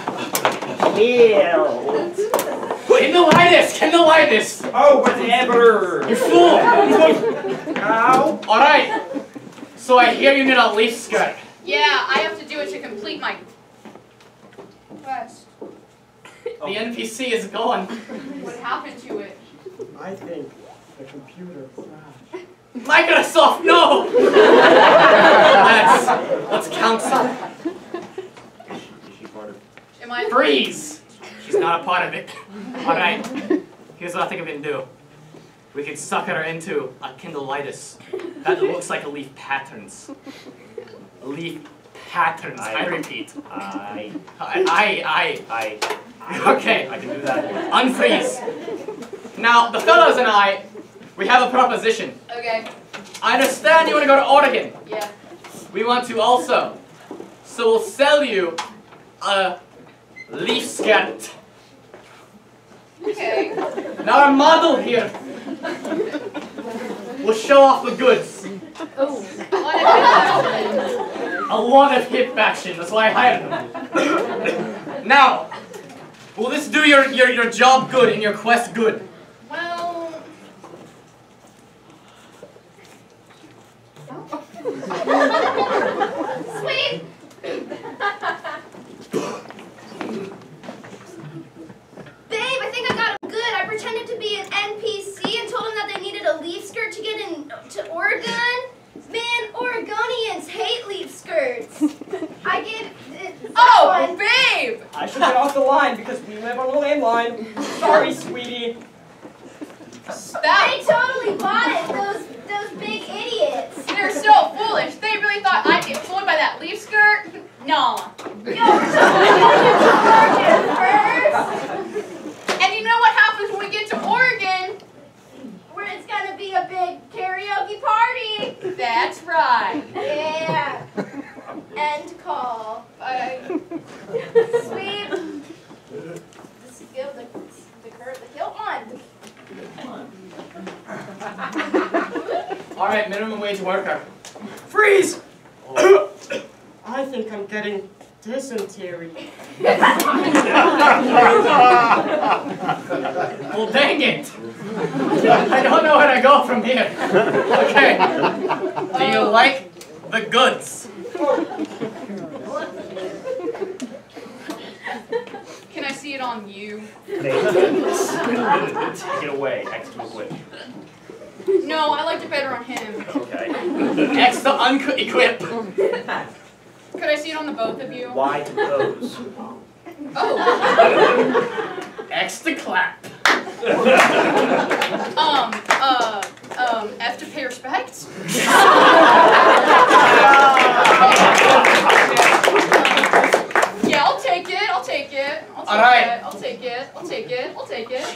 Kilts. Can the lightest. Oh, whatever. You fool. Ow. All right. So I hear you need a leaf skirt. Yeah, I have to do it to complete my quest. The NPC is gone. What happened to it? I think the computer crashed. Microsoft, no! Let's counsel. Am I? Freeze! She's not a part of it. Alright, here's what I think we can do. We can sucker her into a Kindleitis that looks like a leaf patterns. Leaf patterns, I repeat. I. Okay. I can do that. Unfreeze. Now, the fellows and I, we have a proposition. Okay. I understand you want to go to Oregon. Yeah. We want to also. So we'll sell you a leaf skirt. Okay. Now our model here will show off the goods. Oh. A lot of hip action, that's why I hired them. Now, will this do your job good and your quest good? Well. Sweet. Babe, I think I got it good. I pretended to be an NPC and told them that they needed a leaf skirt to get into Oregon. Man, Oregonians hate leaf skirts. I gave it Oh, babe! I should get off the line because we live on a landline. Sorry, sweetie. They totally bought it, those big idiots. They're so foolish. They really thought I'd get fooled by that leaf skirt? Nah. And you know what happens when we get to Oregon? Where it's gonna be a big karaoke party. That's right. Yeah. End call. Bye. Sweet. The kilt one. Alright, minimum wage worker. Freeze! I think I'm getting dysentery. Well, dang it! I don't know where to go from here. Okay. Do you like the goods? Can I see it on you? Take it away. Extra quick. No, I liked it better on him. Okay. Extra unequip. Could I see it on the both of you? Why to pose? Oh. Extra clap. F to pay respect? Yeah, I'll take right. it. I'll take it. I'll take it. I'll take it.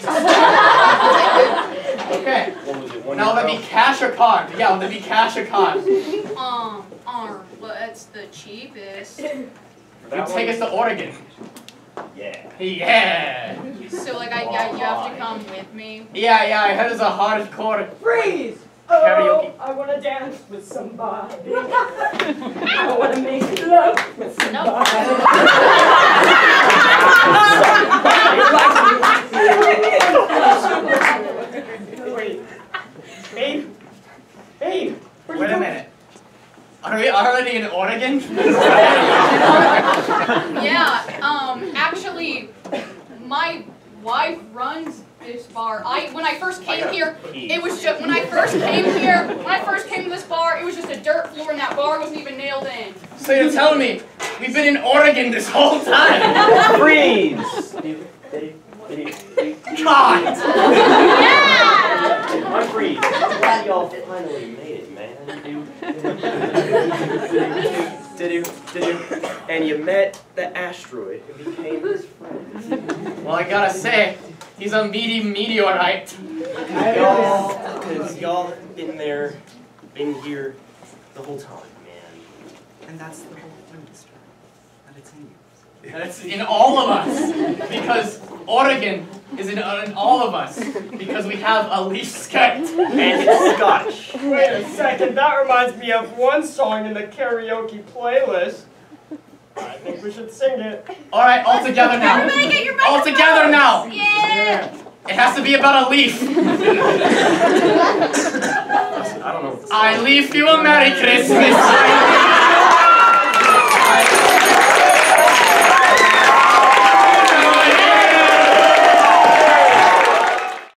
Okay. What was it? Now will there be cash or card? Yeah, will there be cash or card? What's the cheapest? You take us to Oregon. Yeah. Yeah. So like you have to come with me. Yeah, I heard it's a hardcore. Freeze! Karaoke. Oh, I want to dance with somebody. I want to make love with somebody. Wait. Babe, Wait a minute. Are we already in Oregon? Yeah, actually, my wife runs this bar. When I first came here, it was just, when I first came to this bar, it was just a dirt floor and that bar wasn't even nailed in. So you're telling me we've been in Oregon this whole time? Freeze! God! Yeah! I'm freeze. I'm glad y'all finally made it, man. And you met the asteroid who became his friend. Well, I gotta say, he's a meaty meteorite. Because y'all have been here the whole time, man. And that's the whole point of this story. That it's in you. And it's in all of us. Because Oregon is in all of us. Because we have a leaf skirt. And it's Scottish. Wait a second, that reminds me of one song in the karaoke playlist. I think we should sing it. Alright, all together now. Everybody get your All together now. Yeah! It has to be about a leaf. I don't know. I leave you a Merry Christmas.